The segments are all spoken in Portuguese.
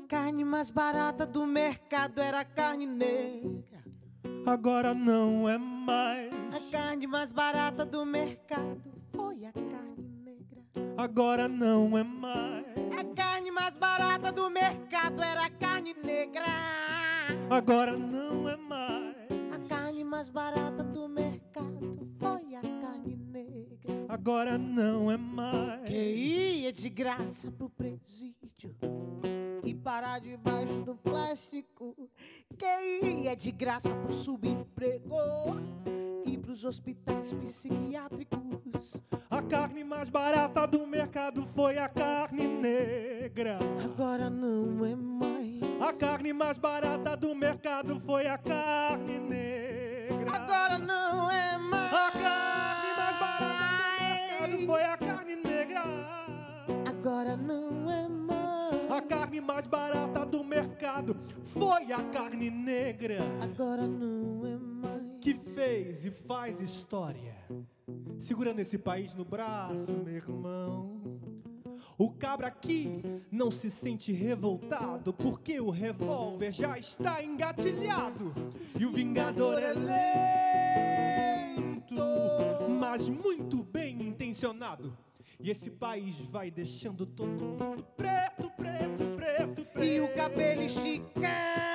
carne mais barata do mercado era a carne negra. Agora não é mais. A carne mais barata do mercado foi a carne negra. Agora não é mais. A carne mais barata do mercado era a carne negra. Agora não é mais. A carne mais barata do mercado foi a carne negra. Agora não é mais. Que ia de graça pro presídio e parar debaixo do plástico. Que ia de graça pro subemprego e pros hospitais psiquiátricos. A carne mais barata do mercado foi a carne negra. Agora não é mais. A carne mais barata do mercado foi a carne negra. Agora não é mais. A carne mais barata do mercado foi a carne negra. Agora não é mais. A carne mais barata do mercado foi a carne negra. Agora não é mais. Que fez e faz história, segurando esse país no braço, meu irmão. O cabra aqui não se sente revoltado, porque o revólver já está engatilhado. E o vingador é lento, mas muito bem intencionado. E esse país vai deixando todo mundo preto, preto, preto, preto. E o cabelo esticado.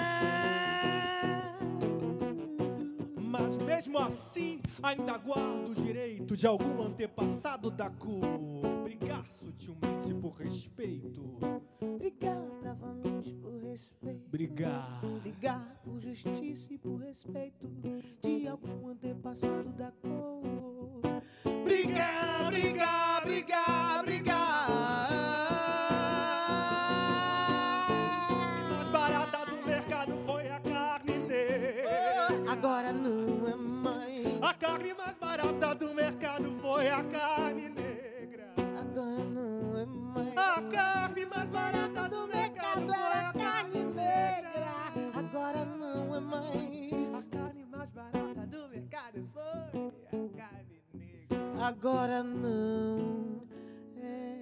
Mas mesmo assim, ainda guardo o direito de algum antepassado da cor brigar sutilmente por respeito. Brigar bravamente por respeito. Brigar. Brigar por justiça e por respeito de algum antepassado da cor. Brigar, brigar, brigar, brigar. A mais barata do mercado foi a carne negra. Agora não é mais. A carne mais barata do mercado foi a carne negra. Agora não é mais. A carne mais barata do mercado Era foi a carne negra. Agora não é mais. A carne mais barata do mercado foi a carne negra. Agora não é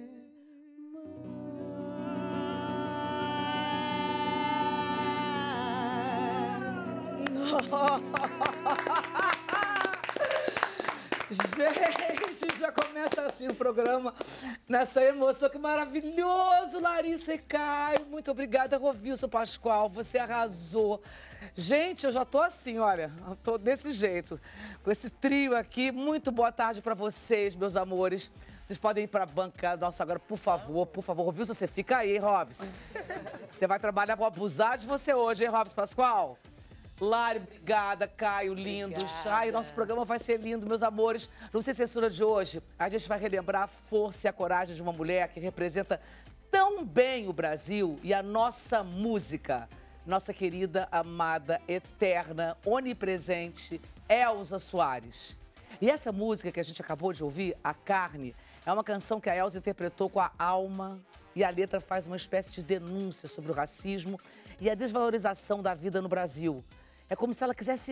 Gente, já começa assim o programa, nessa emoção, que maravilhoso, Larissa e Caio. Muito obrigada, Rovilson Pascoal, você arrasou. Gente, eu já tô assim, olha, eu tô desse jeito, com esse trio aqui. Muito boa tarde pra vocês, meus amores. Vocês podem ir pra banca nossa agora, por favor, por favor. Rovilson, você fica aí, hein, Robson? Você vai trabalhar, vou abusar de você hoje, hein, Robson Pascoal? Lari, obrigada, Caio, lindos. Ai, nosso programa vai ser lindo, meus amores. No Sem Censura de hoje, a gente vai relembrar a força e a coragem de uma mulher que representa tão bem o Brasil e a nossa música. Nossa querida, amada, eterna, onipresente, Elza Soares. E essa música que a gente acabou de ouvir, A Carne, é uma canção que a Elza interpretou com a alma, e a letra faz uma espécie de denúncia sobre o racismo e a desvalorização da vida no Brasil. É como se ela quisesse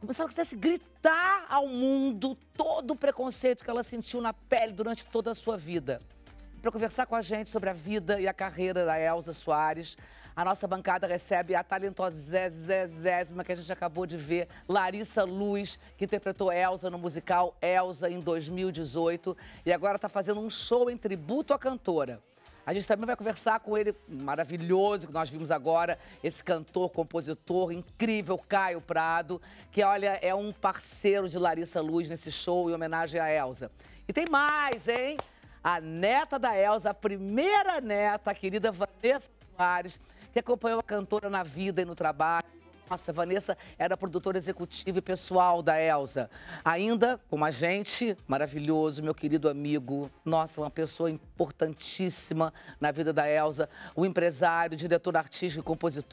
gritar ao mundo todo o preconceito que ela sentiu na pele durante toda a sua vida. Para conversar com a gente sobre a vida e a carreira da Elza Soares, a nossa bancada recebe a talentosésima que a gente acabou de ver, Larissa Luz, que interpretou Elza no musical Elza em 2018 e agora está fazendo um show em tributo à cantora. A gente também vai conversar com ele, maravilhoso, que nós vimos agora, esse cantor, compositor incrível, Caio Prado, que, olha, é um parceiro de Larissa Luz nesse show em homenagem a Elza. E tem mais, hein? A neta da Elza, a primeira neta, a querida Vanessa Soares, que acompanhou a cantora na vida e no trabalho. Nossa, Vanessa era produtora executiva e pessoal da Elza. Ainda, como a gente, maravilhoso, meu querido amigo, nossa, uma pessoa importantíssima na vida da Elza, o empresário, diretor artístico e compositor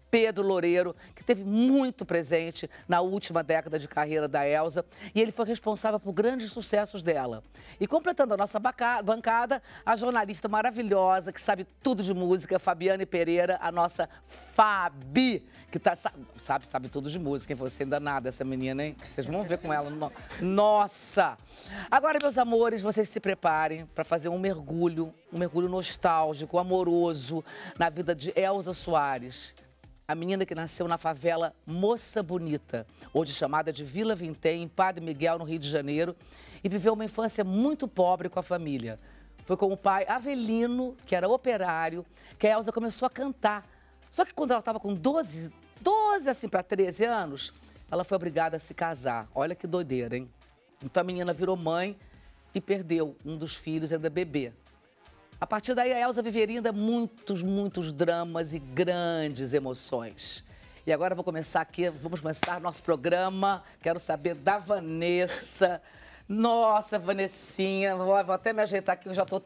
Pedro Loureiro, que esteve muito presente na última década de carreira da Elza, e ele foi responsável por grandes sucessos dela. E completando a nossa bancada, a jornalista maravilhosa, que sabe tudo de música, Fabiane Pereira, a nossa Fabi, que sabe tudo de música, hein? Você ainda nada, essa menina, hein? Vocês vão ver com ela. Nossa! Agora, meus amores, vocês se preparem para fazer um mergulho nostálgico, amoroso, na vida de Elza Soares. A menina que nasceu na favela Moça Bonita, hoje chamada de Vila Vintém, em Padre Miguel, no Rio de Janeiro, e viveu uma infância muito pobre com a família. Foi com o pai Avelino, que era operário, que a Elza começou a cantar. Só que quando ela estava com 12 assim para 13 anos, ela foi obrigada a se casar. Olha que doideira, hein? Então a menina virou mãe e perdeu um dos filhos, ainda bebê. A partir daí, a Elza viveria ainda muitos dramas e grandes emoções. E agora vamos começar nosso programa. Quero saber da Vanessa. Nossa, Vanessinha, vou até me ajeitar aqui, eu já estou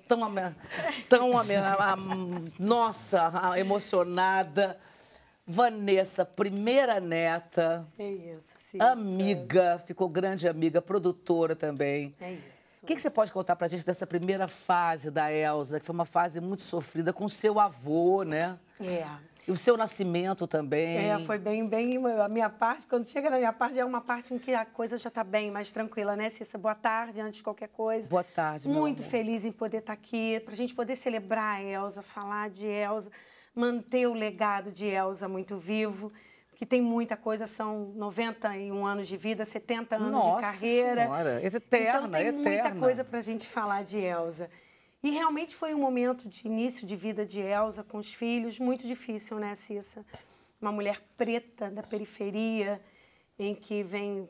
nossa, emocionada. Vanessa, primeira neta. É isso, sim. Amiga, ficou grande amiga, produtora também. É isso. O que você pode contar pra gente dessa primeira fase da Elza, que foi uma fase muito sofrida com seu avô, né? É. E o seu nascimento também. Foi bem a minha parte. Quando chega na minha parte, é uma parte em que a coisa já está bem mais tranquila, né, Cissa? Boa tarde, antes de qualquer coisa. Boa tarde, meu Muito amor. feliz em poder estar aqui, pra gente poder celebrar a Elza, falar de Elza, manter o legado de Elza muito vivo, que tem muita coisa, são 91 anos de vida, 70 anos de carreira. Senhora, eterna, então tem muita coisa pra gente falar de Elza. E realmente foi um momento de início de vida de Elza com os filhos, muito difícil, né, Cissa? Uma mulher preta da periferia, em que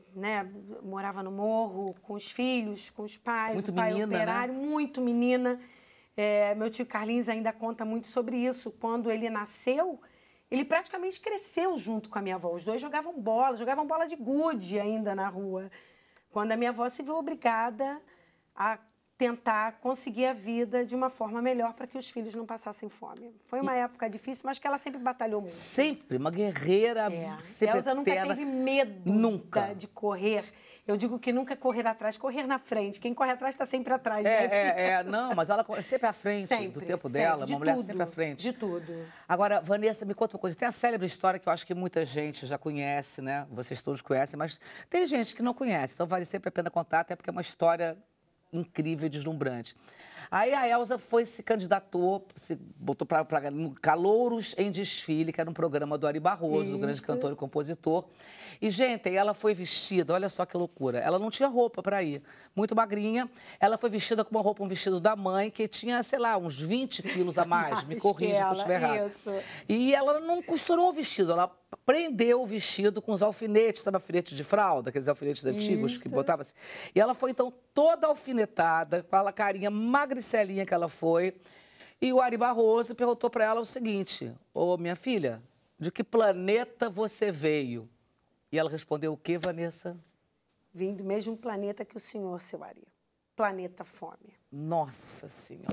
morava no morro, com os filhos, com os pais, muito o pai menina, operário, né? Muito menina. Meu tio Carlinhos ainda conta muito sobre isso. Quando ele nasceu, ele praticamente cresceu junto com a minha avó. Os dois jogavam bola de gude ainda na rua. Quando a minha avó se viu obrigada a tentar conseguir a vida de uma forma melhor para que os filhos não passassem fome. Foi uma época difícil, mas que ela sempre batalhou muito. Sempre, uma guerreira, sempre Elza nunca eterna. teve medo de correr. Eu digo que nunca correr atrás, correr na frente. Quem corre atrás está sempre atrás. Não, mas ela sempre à frente sempre, do tempo sempre, dela, de uma mulher tudo, sempre à frente. De tudo. Agora, Vanessa, me conta uma coisa. Tem a célebre história que eu acho que muita gente já conhece, né? Vocês todos conhecem, mas tem gente que não conhece. Então vale sempre a pena contar, até porque é uma história incrível e deslumbrante. Aí a Elza se candidatou, se botou para Calouros em Desfile, que era um programa do Ari Barroso, o grande cantor e compositor. E, gente, ela foi vestida, olha só que loucura, ela não tinha roupa para ir, muito magrinha, ela foi vestida com um vestido da mãe, que tinha, sei lá, uns 20 quilos a mais, me corrija se eu estiver errado. Isso. E ela não costurou o vestido, ela prendeu o vestido com os alfinetes, sabe, alfinete de fralda, aqueles alfinetes antigos que botava assim. E ela foi, então, toda alfinetada, com aquela carinha magricelinha que ela foi. E o Ari Barroso perguntou para ela o seguinte: ô, minha filha, de que planeta você veio? E ela respondeu o quê, Vanessa? Vim do mesmo planeta que o senhor, seu Ari. Planeta Fome. Nossa Senhora.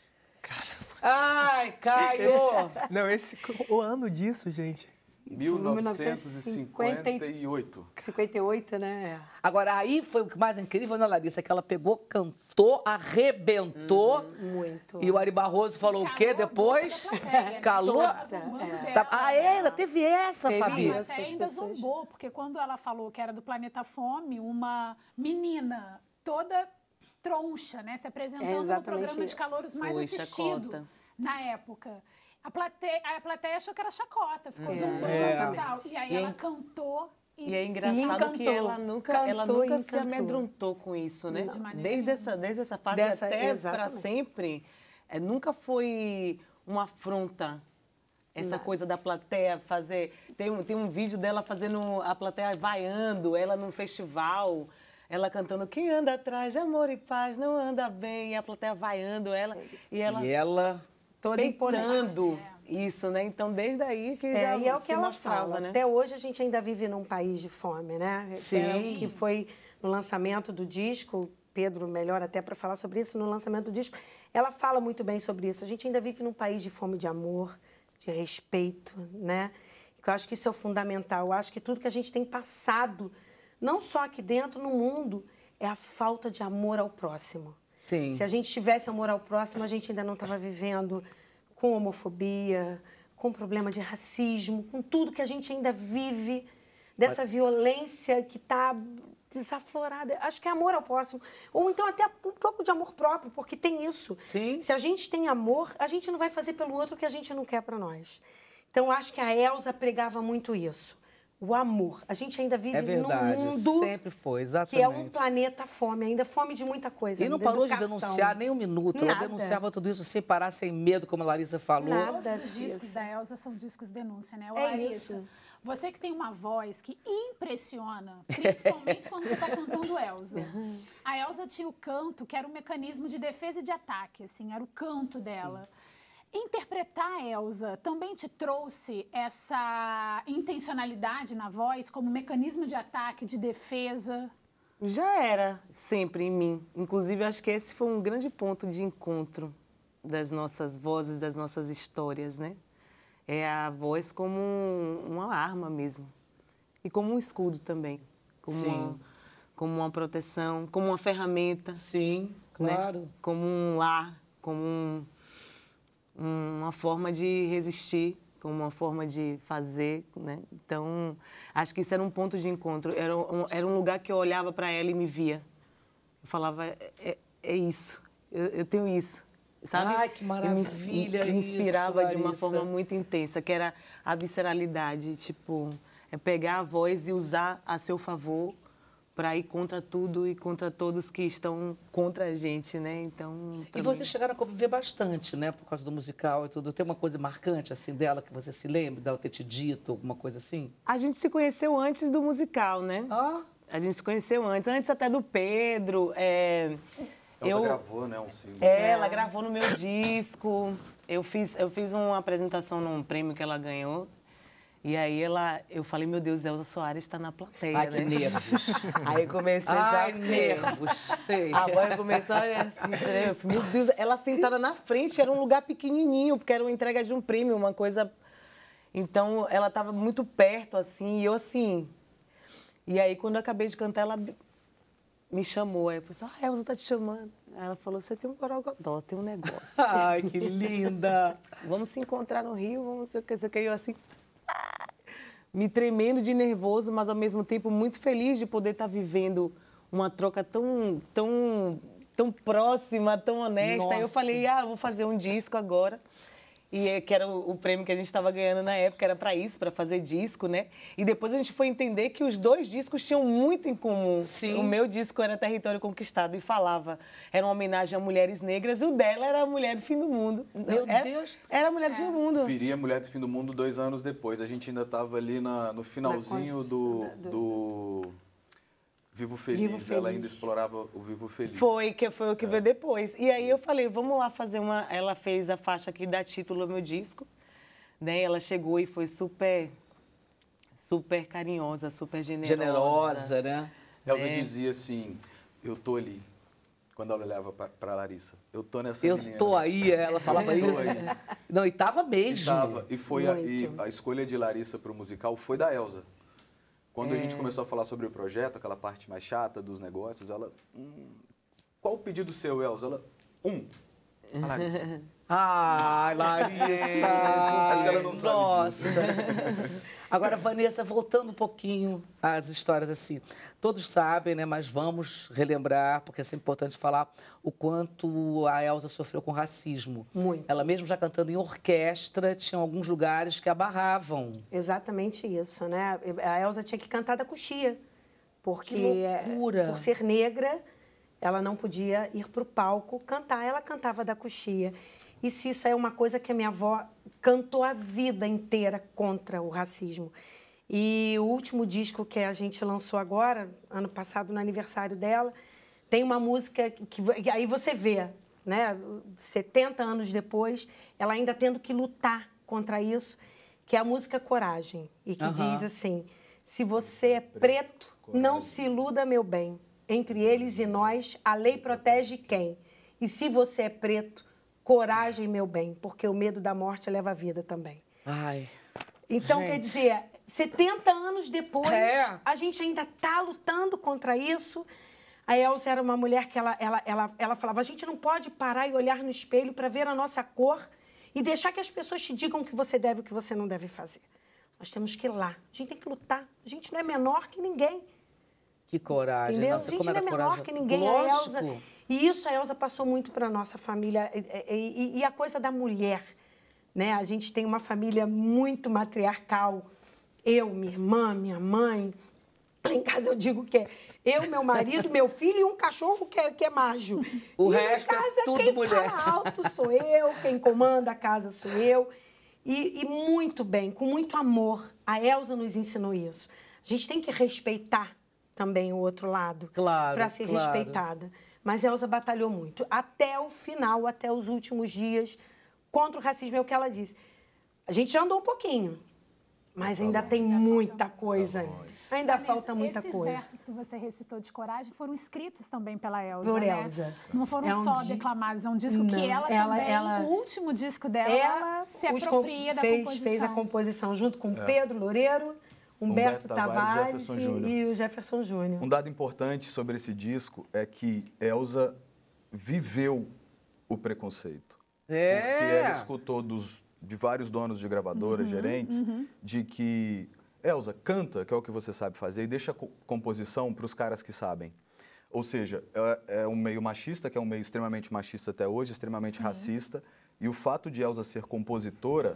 Ai, Caio! Não, o ano disso, gente. 1958. 58, né? Agora, aí foi o que mais incrível, né, Larissa? Que ela pegou, cantou, arrebentou. Muito. E o Ari Barroso falou o quê depois? Calou? Ainda teve essa, Fabi. Até ainda zombou, porque quando ela falou que era do Planeta Fome, uma menina toda troncha, né? Se apresentando no programa de calouros mais assistido na época. A plateia achou que era chacota, ficou zombando e tal. E aí ela cantou. E é engraçado que ela nunca se amedrontou com isso, né? Desde essa fase até para sempre, nunca foi uma afronta. Essa coisa da plateia fazer... Tem um vídeo dela fazendo a plateia vaiando, ela num festival, ela cantando "Quem anda atrás de amor e paz não anda bem", e a plateia vaiando ela. E ela toda peitando isso, né? Então, desde aí que já e é o que se ela mostrava, fala. né? Até hoje a gente ainda vive num país de fome, né? Sim. Que foi no lançamento do disco, Pedro melhor até para falar sobre isso, no lançamento do disco, ela fala muito bem sobre isso. A gente ainda vive num país de fome de amor, de respeito, né? Eu acho que isso é o fundamental. Eu acho que tudo que a gente tem passado, não só aqui dentro, no mundo, é a falta de amor ao próximo. Sim. Se a gente tivesse amor ao próximo, a gente ainda não estava vivendo com homofobia, com problema de racismo, com tudo que a gente ainda vive, dessa violência que está desaflorada. Acho que é amor ao próximo. Ou então até um pouco de amor próprio, porque tem isso. Sim. Se a gente tem amor, a gente não vai fazer pelo outro o que a gente não quer para nós. Então, acho que a Elza pregava muito isso. O amor. A gente ainda vive num mundo... sempre foi, exatamente. Que é um planeta fome, ainda fome de muita coisa. E não parou de denunciar nem um minuto. Ela denunciava tudo isso sem parar, sem medo, como a Larissa falou. Nada. Os discos da Elza são discos de denúncia, né? Larissa, isso. Você que tem uma voz que impressiona, principalmente quando você está cantando Elza. A Elza tinha o canto, que era um mecanismo de defesa e de ataque, assim, era o canto dela. Sim. Interpretar a Elza também te trouxe essa intencionalidade na voz como mecanismo de ataque, de defesa? Já era sempre em mim. Inclusive, acho que esse foi um grande ponto de encontro das nossas vozes, das nossas histórias, né? É a voz como uma arma mesmo. E como um escudo também. Como uma proteção, como uma ferramenta. Sim, claro. Né? Como um lar, como uma forma de resistir, como uma forma de fazer, né? Então, acho que isso era um ponto de encontro. Era um lugar que eu olhava para ela e me via. Eu falava, é isso, eu tenho isso, sabe? Ai, que maravilha. Me inspirava isso, de uma forma muito intensa, que era a visceralidade, tipo, é pegar a voz e usar a seu favor para ir contra tudo e contra todos que estão contra a gente, né? Então, e vocês chegaram a conviver bastante, né? Por causa do musical e tudo. Tem uma coisa marcante, assim, dela que você se lembra? Dela ter te dito alguma coisa assim? A gente se conheceu antes do musical, né? Ah. A gente se conheceu antes até do Pedro. Ela gravou, né? Um single. Ela gravou no meu disco. Eu fiz uma apresentação num prêmio que ela ganhou. E aí eu falei, meu Deus, Elza Soares está na plateia, Ai, né? que nervos. Aí comecei já... Ai, nervos, sei. A mãe começou assim, meu Deus, ela sentada na frente, era um lugar pequenininho, porque era uma entrega de um prêmio, uma coisa... Então, ela estava muito perto, assim, e eu assim... E aí, quando eu acabei de cantar, ela me chamou. Aí eu falei, a Elza tá te chamando. Aí ela falou, você tem um borogodó, tem um negócio. Ai, que linda. Vamos se encontrar no Rio, vamos sei o que. Eu assim... me tremendo de nervoso, mas ao mesmo tempo muito feliz de poder estar vivendo uma troca tão próxima, tão honesta. Nossa. Aí eu falei, vou fazer um disco agora. E que era o prêmio que a gente estava ganhando na época, era para isso, para fazer disco, né? E depois a gente foi entender que os dois discos tinham muito em comum. Sim. O meu disco era Território Conquistado e falava, era uma homenagem a mulheres negras, e o dela era a Mulher do Fim do Mundo. Meu Deus! Era a Mulher do Fim do Mundo. Viria Mulher do Fim do Mundo 2 anos depois. A gente ainda estava ali no finalzinho do Vivo Feliz. Ela ainda explorava o Vivo Feliz. Foi o que veio depois. E aí eu falei, vamos lá fazer uma... Ela fez a faixa que dá título ao meu disco, né? Ela chegou e foi super carinhosa, super generosa. Generosa, né? Elza dizia assim, eu tô ali. Quando ela olhava para Larissa, eu tô nessa menina. Eu tô aí, ela falava isso. Não, e tava mesmo. E foi a escolha de Larissa para o musical foi da Elza. Quando a gente começou a falar sobre o projeto, aquela parte mais chata dos negócios, ela... qual o pedido seu, Elza? Ela... A Larissa. Ai, Larissa! Acho que ela não sabe disso. Agora, Vanessa, voltando um pouquinho às histórias assim. Todos sabem, né? Mas vamos relembrar, porque é sempre importante falar o quanto a Elza sofreu com racismo. Muito. Ela mesmo já cantando em orquestra, tinha alguns lugares que a barravam. Exatamente isso, né? A Elza tinha que cantar da coxia, porque que loucura. Por ser negra, ela não podia ir para o palco cantar. Ela cantava da coxia. E isso é uma coisa que a minha avó cantou a vida inteira contra o racismo. E o último disco que a gente lançou agora, ano passado, no aniversário dela, tem uma música que aí você vê, né? 70 anos depois, ela ainda tendo que lutar contra isso, que é a música Coragem. E que diz assim, se você é preto, não se iluda, meu bem. Entre eles e nós, a lei protege quem? E se você é preto, coragem, meu bem, porque o medo da morte leva a vida também. Ai. Então, quer dizer, 70 anos depois, a gente ainda está lutando contra isso. A Elza era uma mulher que ela falava, a gente não pode parar e olhar no espelho para ver a nossa cor e deixar que as pessoas te digam o que você deve e o que você não deve fazer. Nós temos que ir lá. A gente tem que lutar. A gente não é menor que ninguém. Que coragem. Entendeu? Nossa, a gente não é menor que ninguém. Lógico. A Elza, e isso a Elza passou muito para a nossa família. E a coisa da mulher, né? A gente tem uma família muito matriarcal. Eu, minha irmã, minha mãe. Lá em casa eu digo que é eu, meu marido, meu filho e um cachorro que é macho. O e resto casa, é tudo quem mulher. fala alto sou eu, quem comanda a casa sou eu. E muito bem, com muito amor. A Elza nos ensinou isso. A gente tem que respeitar também o outro lado. Claro, para ser respeitada. Mas a Elza batalhou muito. Até o final, até os últimos dias, contra o racismo. É o que ela disse. A gente já andou um pouquinho. Mas ainda tem muita coisa. Ainda falta muita coisa. Esses versos que você recitou de coragem foram escritos também pela Elza, Por né? Elza. Não foram só declamados, é um disco que ela também, o último disco dela, ela se apropria da composição. Fez a composição junto com Pedro Loureiro, Humberto Tavares e o Jefferson Júnior. Um dado importante sobre esse disco é que Elza viveu o preconceito. Porque ela escutou de vários donos de gravadoras, gerentes, de que Elza, canta, que é o que você sabe fazer, e deixa a composição para os caras que sabem. Ou seja, é um meio machista, que é um meio extremamente machista até hoje, extremamente racista, e o fato de Elza ser compositora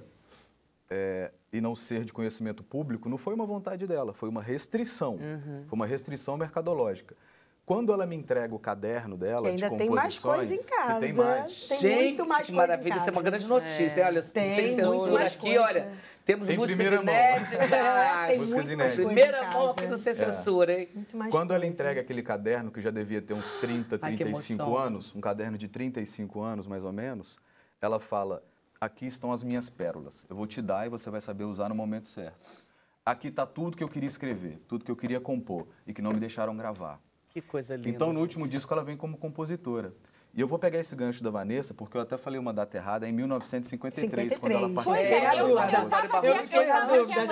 e não ser de conhecimento público não foi uma vontade dela, foi uma restrição, foi uma restrição mercadológica. Quando ela me entrega o caderno dela de composições... tem mais coisa em casa. Tem mais. Tem gente, muito mais que coisa maravilha. em casa. Isso é uma grande notícia. Olha, sem censura aqui, coisa. olha. Temos Tem músicas primeira mão. inéditas. Tem Músicas muito mais inéditas. coisa Primeira em mão casa. aqui do Sem Censura, hein? Muito mais Quando ela coisa. entrega aquele caderno, que já devia ter uns 30, Ai, que 35 emoção. anos, um caderno de 35 anos, mais ou menos, ela fala, aqui estão as minhas pérolas. Eu vou te dar e você vai saber usar no momento certo. Aqui está tudo que eu queria escrever, tudo que eu queria compor e que não me deixaram gravar. Que coisa linda. Então, no último disco, ela vem como compositora. E eu vou pegar esse gancho da Vanessa, porque eu até falei uma data errada, em 1953, quando ela participou. Pois é, eu fiquei na dúvida,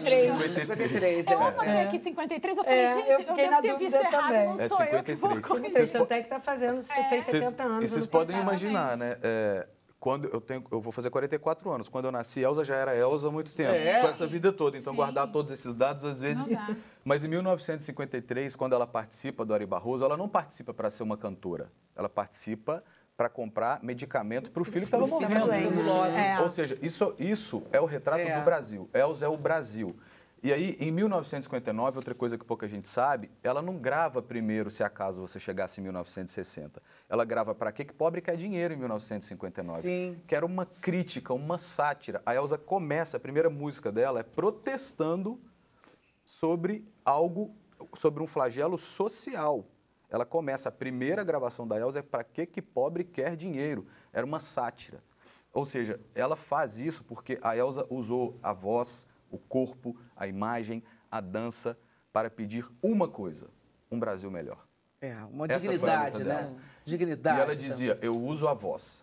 53. Eu anotei aqui 53, eu falei, gente, eu devo ter visto errado, não sou eu que vou corrigir. Tanto é que está fazendo, fez 70 anos. E vocês podem imaginar, né? Quando eu vou fazer 44 anos. Quando eu nasci, Elza já era Elza há muito tempo, com essa vida toda. Então, guardar todos esses dados, às vezes... Mas em 1953, quando ela participa do Ari Barroso, ela não participa para ser uma cantora. Ela participa para comprar medicamento para o filho que estava morrendo. Ou seja, isso é o retrato do Brasil. Elza é o Brasil. E aí, em 1959, outra coisa que pouca gente sabe, ela não grava primeiro, se acaso você chegasse em 1960. Ela grava Pra Que Pobre Quer Dinheiro, em 1959. Sim. Que era uma crítica, uma sátira. A Elza começa, a primeira música dela é protestando sobre um flagelo social. Ela começa, a primeira gravação da Elza é Pra Que Pobre Quer Dinheiro. Era uma sátira. Ou seja, ela faz isso porque a Elza usou a voz, o corpo, a imagem, a dança, para pedir uma coisa, um Brasil melhor. Uma dignidade, né? Dignidade. E ela dizia, eu uso a voz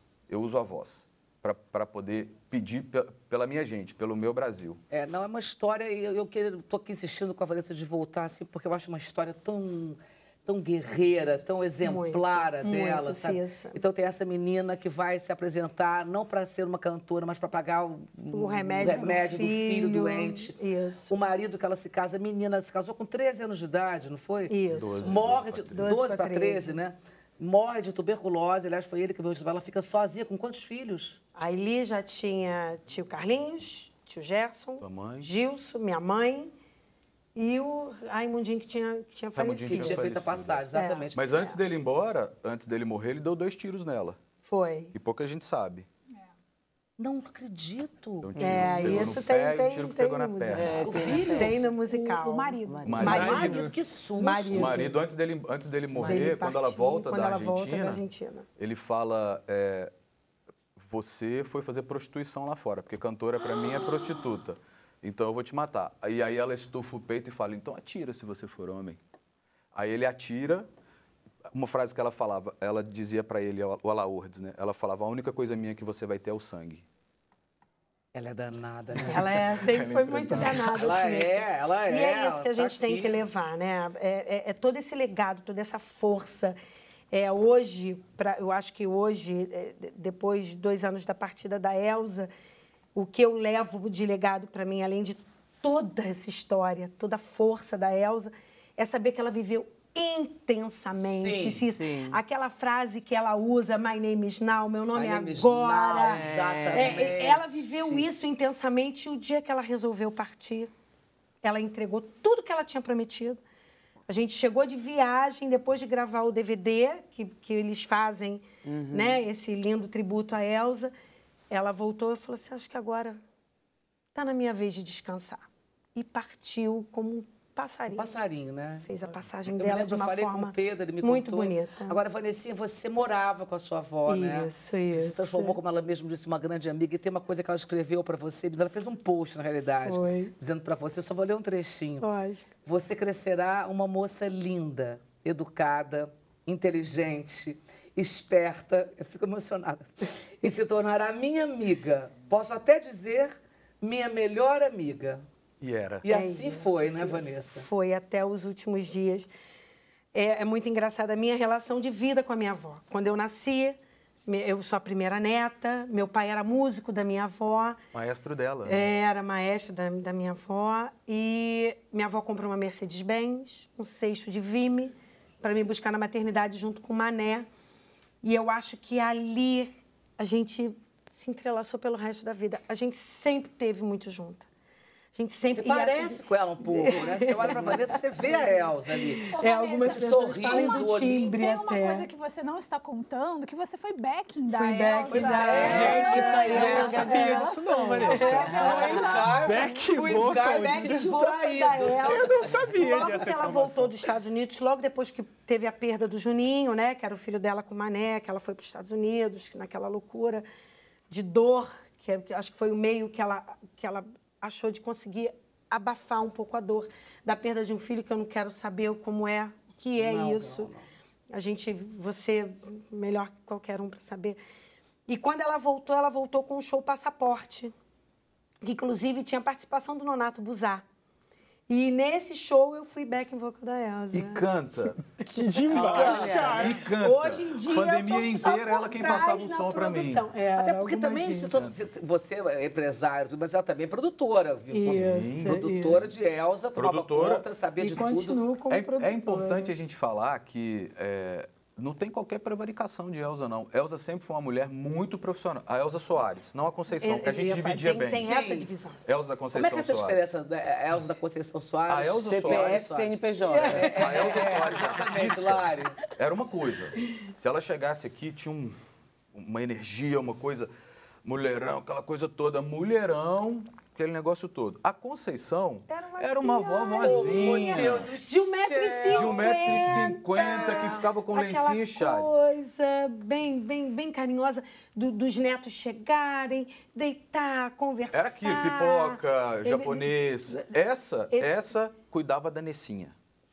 para poder pedir pela minha gente, pelo meu Brasil. Não, é uma história, e eu estou aqui insistindo com a Vanessa de voltar, assim, porque eu acho uma história tão guerreira, tão exemplar dela, sabe? Então tem essa menina que vai se apresentar, não para ser uma cantora, mas para pagar o remédio do filho doente. Isso. O marido que ela se casa, a menina se casou com 13 anos de idade, não foi? Isso. Morre de 12 para 13, né? Morre de tuberculose, aliás, foi ele que veio. Ela fica sozinha com quantos filhos? A Eli já tinha tio Carlinhos, tio Gerson, Gilson, minha mãe... E o Raimundinho que tinha falecido. Tinha feito a passagem, exatamente. Mas antes dele ir embora, antes dele morrer, ele deu 2 tiros nela. Foi. E pouca gente sabe. Não acredito. Então, isso tem tiro que pegou na perna. O filho? Tem no musical. O marido. Marido, que susto. O marido, antes dele morrer, quando ela volta da Argentina, ele fala, você foi fazer prostituição lá fora, porque cantora, para mim, é prostituta. Então eu vou te matar. E aí ela estufa o peito e fala, então atira se você for homem. Aí ele atira, uma frase que ela falava, ela dizia para ele, o Alaurdes, né? Ela falava, a única coisa minha que você vai ter é o sangue. Ela é danada, né? Ela sempre foi muito danada. Ela é. E é isso que a gente tem que levar, né? É todo esse legado, toda essa força. Hoje, eu acho que hoje, depois de 2 anos da partida da Elza, o que eu levo de legado para mim, além de toda essa história, toda a força da Elza, é saber que ela viveu intensamente. Sim. Aquela frase que ela usa, my name is now, meu nome é agora. Exatamente. Ela viveu isso intensamente e o dia que ela resolveu partir, ela entregou tudo que ela tinha prometido. A gente chegou de viagem, depois de gravar o DVD, que eles fazem, né, esse lindo tributo à Elza. Ela voltou e falou assim, acho que agora está na minha vez de descansar. E partiu como um passarinho. Um passarinho, né? Fez a passagem dela de uma forma com o Pedro, ele me muito contou. bonita. Agora, Vanessinha, você morava com a sua avó, né? Isso. Você se transformou, como ela mesma disse, uma grande amiga. E tem uma coisa que ela escreveu para você, ela fez um post, na realidade, dizendo para você, só vou ler um trechinho. Lógico. Você crescerá uma moça linda, educada, inteligente, esperta, eu fico emocionada, e se tornará minha amiga. Posso até dizer minha melhor amiga. E era. E assim foi, né, Vanessa? Foi até os últimos dias. É muito engraçada a minha relação de vida com a minha avó. Quando eu nasci, eu sou a primeira neta, meu pai era músico da minha avó. Maestro dela. Era maestro da minha avó. E minha avó comprou uma Mercedes-Benz, um cesto de Vime, para me buscar na maternidade junto com o Mané. E eu acho que ali a gente se entrelaçou pelo resto da vida. A gente sempre esteve muito junta. A gente sempre... Você parece com ela um pouco, né? Você olha pra Vanessa, você vê a Elza ali. Algumas sorriso, o timbre. Tem uma coisa que você não está contando, que você foi backing da Elza. Foi backing. Gente, isso aí Eu não sabia disso não, Vanessa. Back vocal. Eu não sabia logo dessa que ela informação. voltou dos Estados Unidos, logo depois que teve a perda do Juninho, né? Que era o filho dela com o Mané, que ela foi para os Estados Unidos, naquela loucura de dor, que acho que foi o meio que ela achou de conseguir abafar um pouco a dor da perda de um filho, que eu não quero saber como é, o que é isso. Você, melhor que qualquer um para saber. E quando ela voltou com o show Passaporte, que inclusive tinha participação do Nonato Buzá. E nesse show eu fui backing vocal da Elza. E canta. Que demais, cara. E canta. Hoje em dia, pandemia eu tô só inteira, ela por quem trás passava o na som pra mim. produção. Até porque também você é empresário, mas ela também é produtora, viu? Isso, Produtora de Elza, tomava Produtora. conta, sabia de continuo tudo. como produtora. É importante a gente falar que não tem qualquer prevaricação de Elza, não. Elza sempre foi uma mulher muito profissional. A Elza Soares, não a Conceição, que a gente dividia bem. Tem essa divisão. Elza da Conceição Como é que é essa Soares. diferença da Elza da Conceição Soares? A Elza CPF, Soares, CNPJ. a Elza Soares, artista, Lari. era uma coisa. Se ela chegasse aqui, tinha uma energia, uma coisa, mulherão, aquela coisa toda, mulherão, aquele negócio todo. A Conceição era uma vovozinha. De 1,50 m. De 1,50 m, que ficava com lencinho inchado. Coisa bem carinhosa dos netos chegarem, deitar, conversar. Era aquilo, pipoca, japonês. Essa cuidava da Nessinha.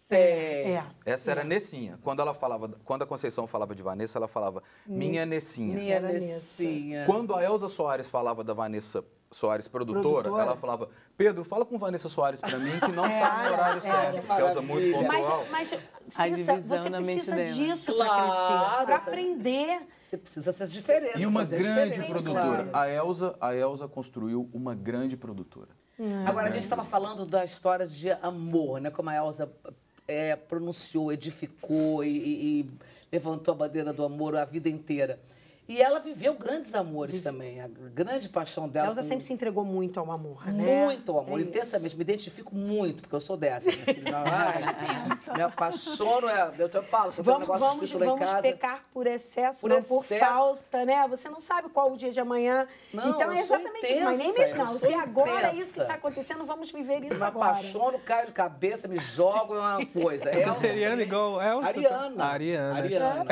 Essa era Nessinha. Quando a Conceição falava de Vanessa, ela falava minha Nessinha. Minha Nessinha. Quando a Elza Soares falava da Vanessa Soares, produtora, ela falava, Pedro, fala com Vanessa Soares pra mim, que não tá no horário certo. Porque Elza é muito pontual. Mas A Cissa, divisão você na precisa mente dela. disso para crescer, para aprender. Você precisa dessas diferenças. E uma fazer a grande diferença, produtora. claro. A Elza construiu uma grande produtora. Agora, a gente estava falando da história de amor, né? Como a Elza pronunciou, edificou e levantou a bandeira do amor a vida inteira. E ela viveu grandes amores também. A grande paixão dela. A Elza sempre se entregou muito ao amor, né? Muito ao amor, intensamente. Me identifico muito, porque eu sou dessa. Minha filha. Me apaixono. Eu te falo, eu tenho um negócio escrito lá em casa. Vamos pecar por excesso, não por falta, né? Você não sabe qual o dia de amanhã. Não, então é exatamente isso. Mas nem mesmo não. Se agora é isso que está acontecendo, vamos viver isso agora. Me apaixono, caio de cabeça, me jogo, é uma coisa. É canceriana igual Elza? Ariana.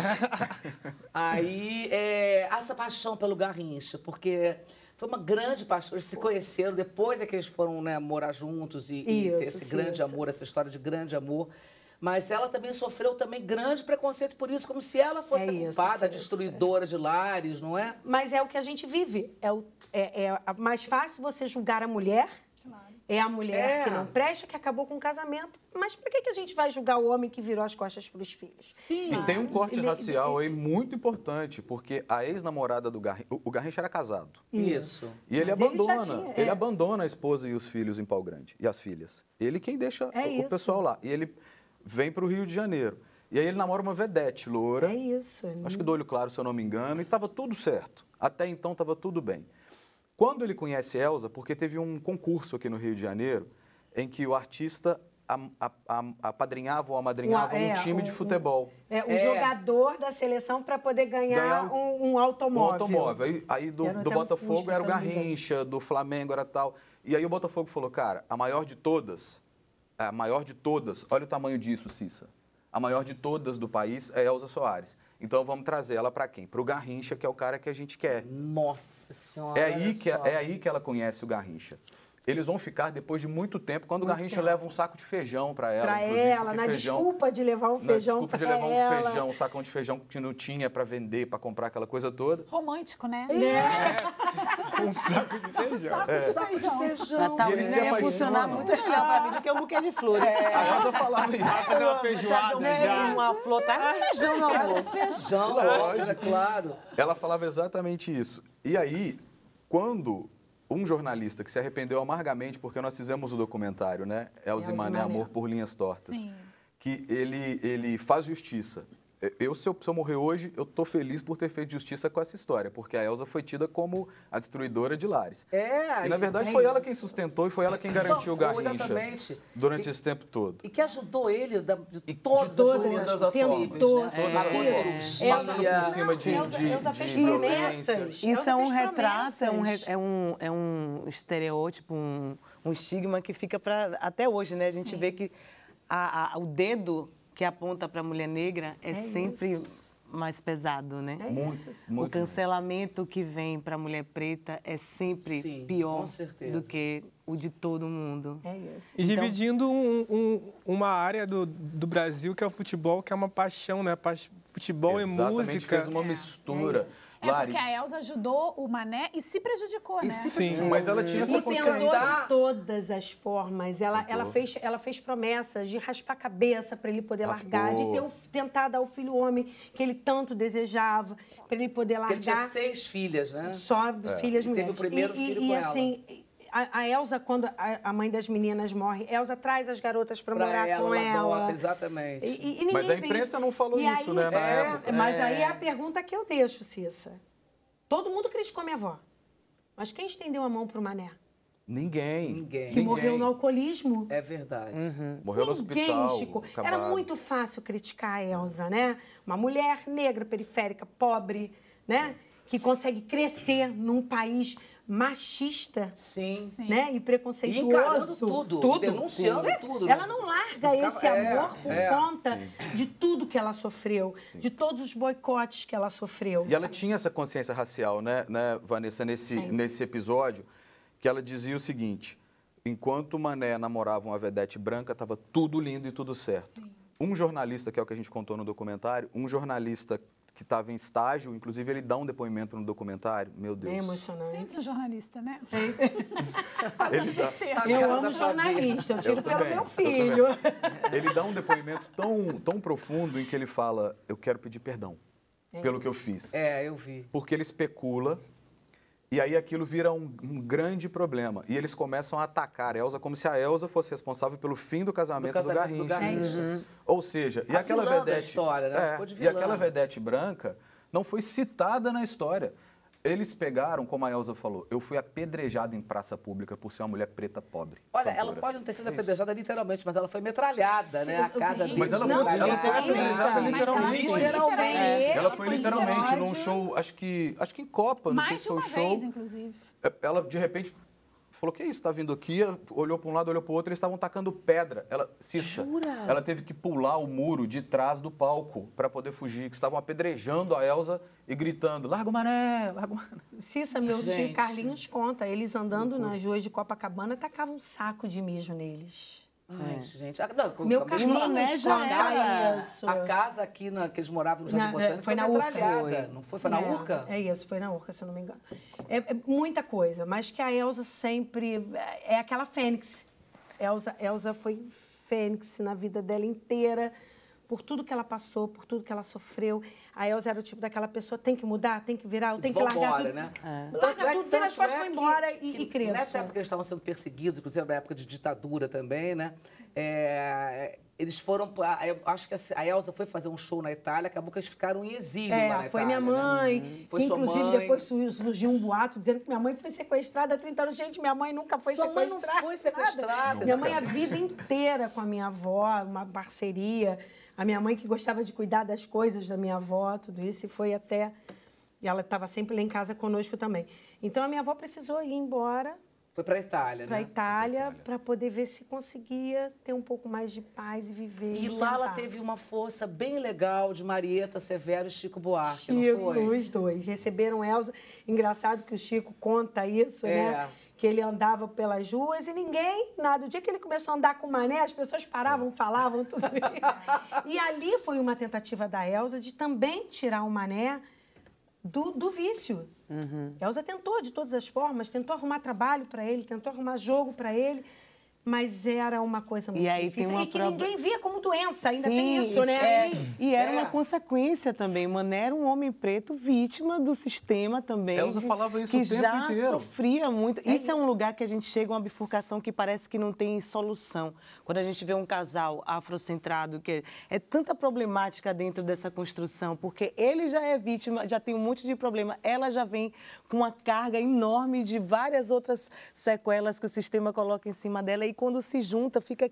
Aí, essa paixão pelo Garrincha, porque foi uma grande paixão. Eles se conheceram, depois é que eles foram, né, morar juntos e ter esse grande amor, essa história de grande amor. Mas ela também sofreu grande preconceito por isso, como se ela fosse a culpada, destruidora de lares, não é? Mas é o que a gente vive. É mais fácil você julgar a mulher. É a mulher que não presta, que acabou com o casamento. Mas por que a gente vai julgar o homem que virou as costas para os filhos? Sim. E tem um corte racial aí muito importante, porque a ex-namorada do Garrincha... O Garrincha era casado. Isso. E ele abandona. Ele abandona a esposa e os filhos em Pau Grande. E as filhas. Ele quem deixa o pessoal lá. E ele vem para o Rio de Janeiro. E aí ele namora uma vedete loura. É isso. Acho que do olho claro, se eu não me engano. E estava tudo certo. Até então estava tudo bem. Quando ele conhece Elza, porque teve um concurso aqui no Rio de Janeiro, em que o artista apadrinhava ou amadrinhava um time de futebol. O jogador da seleção para poder ganhar um automóvel. Um automóvel. Aí do Botafogo era o Garrincha, do Flamengo era tal. E aí o Botafogo falou, cara, a maior de todas, olha o tamanho disso, Cissa. A maior de todas do país é Elza Soares. Então, vamos trazer ela para quem? Para o Garrincha, que é o cara que a gente quer. Nossa Senhora, é aí que ela conhece o Garrincha. Eles vão ficar depois de muito tempo, quando o Garrincha leva um saco de feijão para ela. Para ela, na desculpa de levar um feijão para ela. Um feijão, um sacão de feijão que não tinha para vender, para comprar aquela coisa toda. Romântico, né? Um saco de feijão. Um saco de feijão. E ele ia funcionar muito melhor para mim do que um buquê de flores. A Elza falava isso. Fazer uma feijoada já. Uma flor, tá com feijão no amor. Feijão, claro. Ela falava exatamente isso. E aí, quando um jornalista que se arrependeu amargamente, porque nós fizemos o documentário, né? Elza e Mané, Amor por Linhas Tortas. Sim. Que ele faz justiça. Se eu morrer hoje, eu estou feliz por ter feito justiça com essa história, porque a Elza foi tida como a destruidora de lares. E, na verdade, foi ela quem sustentou e foi ela quem garantiu o Garrincha durante esse tempo todo. E que ajudou ele de todas as formas. Passando por cima de violências. Isso é um retrato, é um estereótipo, um estigma que fica até hoje, né? A gente vê que o dedo que aponta para a mulher negra é sempre mais pesado, né? Muito, o cancelamento que vem para a mulher preta é sempre pior do que o de todo mundo. E dividindo uma área do Brasil que é o futebol, que é uma paixão, né? Futebol e música. Fez uma mistura. Porque a Elza ajudou o Mané e se prejudicou, né? Sim, mas ela tinha essa consciência. De todas as formas. Ela fez promessas de raspar a cabeça para ele poder largar, de tentar dar o filho homem que ele tanto desejava, para ele poder largar. Ele tinha 6 filhas, né? Só filhas mulheres. Teve o primeiro filho com assim, a Elza, quando a mãe das meninas morre, Elza traz as garotas para morar com ela. Exatamente. E mas a imprensa não falou isso, né, na época. Mas aí é a pergunta que eu deixo, Cissa. Todo mundo criticou minha avó. Mas quem estendeu a mão para o Mané? Ninguém. Que morreu no alcoolismo. É verdade. Morreu no hospital. Chico. Era muito fácil criticar a Elza, né? Uma mulher negra, periférica, pobre, né? Que consegue crescer num país machista, né? E preconceituoso. E encarando tudo. Denunciando tudo. Ela não larga esse amor por conta de tudo que ela sofreu, de todos os boicotes que ela sofreu. E ela tinha essa consciência racial, né Vanessa, nesse episódio, que ela dizia o seguinte: enquanto o Mané namorava uma vedete branca, estava tudo lindo e tudo certo. Um jornalista, que é o que a gente contou no documentário, um jornalista que estava em estágio, inclusive ele dá um depoimento no documentário, meu Deus. É emocionante. Sempre jornalista, né? Eu amo jornalista, eu tiro pelo meu filho. Ele dá um depoimento tão profundo em que ele fala, eu quero pedir perdão pelo que eu fiz. Eu vi. Porque ele especula e aí aquilo vira um grande problema. E eles começam a atacar a Elza como se a Elza fosse responsável pelo fim do casamento do Garrincha. Ou seja, e aquela vedete, história, né? E aquela vedete branca não foi citada na história. Eles pegaram, como a Elza falou, eu fui apedrejada em praça pública por ser uma mulher preta pobre. Olha, ela pode não ter sido apedrejada literalmente, mas ela foi metralhada, né? A casa dele. Mas ela foi apedrejada literalmente. Ela foi literalmente num show, acho que em Copa, não sei se foi um show. Mais de uma vez, inclusive. Ela, de repente, falou, que isso, está vindo aqui, olhou para um lado, olhou para o outro, eles estavam tacando pedra. Ela teve que pular o muro de trás do palco para poder fugir, que estavam apedrejando a Elza e gritando, larga o Mané, larga o Mané. Cissa, meu tio Carlinhos conta, eles andando nas ruas de Copacabana, tacavam um saco de mijo neles. Ai, gente. Meu carrinho já era isso. A casa aqui que eles moravam no Jardim Botânico foi na Urca. Não foi? Foi na Urca? É isso, foi na Urca, se eu não me engano. É muita coisa, mas que a Elza sempre... É aquela fênix. Elza foi fênix na vida dela inteira, por tudo que ela passou, por tudo que ela sofreu. A Elza era o tipo daquela pessoa, tem que mudar, tem que virar, tem que largar tudo. Né? Larga tudo, vira as costas, vai embora e cresça. Nessa época eles estavam sendo perseguidos, inclusive na época de ditadura também, né? Eles foram... Acho que a Elza foi fazer um show na Itália, acabou que eles ficaram em exílio lá na Itália. Foi minha mãe, né? que inclusive depois surgiu um boato dizendo que minha mãe foi sequestrada há 30 anos. Gente, minha mãe nunca foi sequestrada. Sua mãe não foi sequestrada. Minha mãe a vida inteira com a minha avó, uma parceria. A minha mãe que gostava de cuidar das coisas da minha avó, tudo isso, e foi até... E ela estava sempre lá em casa conosco também. Então, a minha avó precisou ir embora. Foi para a Itália, né? Para a Itália, para poder ver se conseguia ter um pouco mais de paz e viver. E lá ela teve uma força bem legal de Marieta Severo e Chico Buarque, não foi? Os dois. Receberam Elza. Engraçado que o Chico conta isso, né? Que ele andava pelas ruas e ninguém, nada. O dia que ele começou a andar com o Mané, as pessoas paravam, falavam tudo isso. E ali foi uma tentativa da Elza de também tirar o Mané do vício. Elza tentou de todas as formas, tentou arrumar trabalho para ele, tentou arrumar jogo para ele, mas era uma coisa muito difícil. E que ninguém via como doença, ainda tem isso, né? E era uma consequência também. Mané era um homem preto vítima do sistema também. Elza falava isso o tempo já inteiro. Sofria muito. Isso é um lugar que a gente chega a uma bifurcação que parece que não tem solução. Quando a gente vê um casal afrocentrado, que é tanta problemática dentro dessa construção, porque ele já é vítima, já tem um monte de problema. Ela já vem com uma carga enorme de várias outras sequelas que o sistema coloca em cima dela. E quando se junta, fica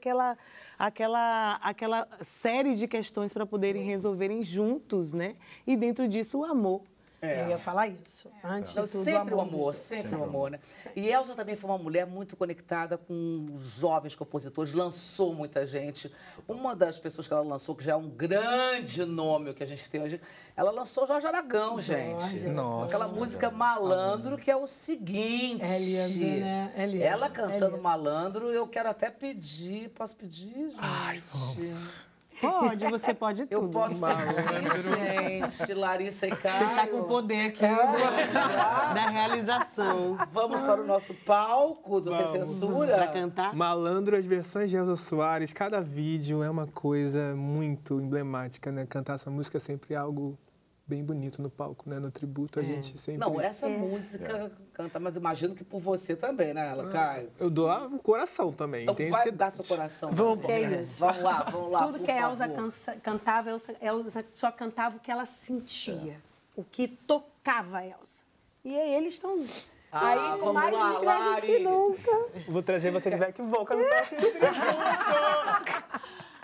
aquela série de questões para poderem resolverem juntos, né? E dentro disso, o amor. Eu ia falar isso. Antes de tudo, sempre o amor, sempre o amor, né? E Elza também foi uma mulher muito conectada com jovens compositores, lançou muita gente. Uma das pessoas que ela lançou, que já é um grande nome que a gente tem hoje, ela lançou Jorge Aragão, gente. Nossa. Aquela música Malandro, que é o seguinte. É lindo, né? É lindo. Ela cantando Malandro, eu quero até pedir. Posso pedir, gente? Ai, vamos. Pode, você pode tudo. Eu posso pedir, gente. Larissa e Caio. Você está com o poder aqui da realização. Vamos para o nosso palco do Sem Censura. Para cantar? Malandro, as versões de Elza Soares. Cada vídeo é uma coisa muito emblemática, né? Cantar essa música é sempre algo bem bonito no palco, né? No tributo, a gente sempre... Não, essa música canta, mas imagino que por você também, né, Caio? Eu dou o coração também. Então vai dar seu coração. Vamos lá, Tudo que a Elza cantava, Elza só cantava o que ela sentia, o que tocava a Elza. E aí eles estão aí com mais incríveis que nunca. Vou trazer você de back vocal no próximo tributo.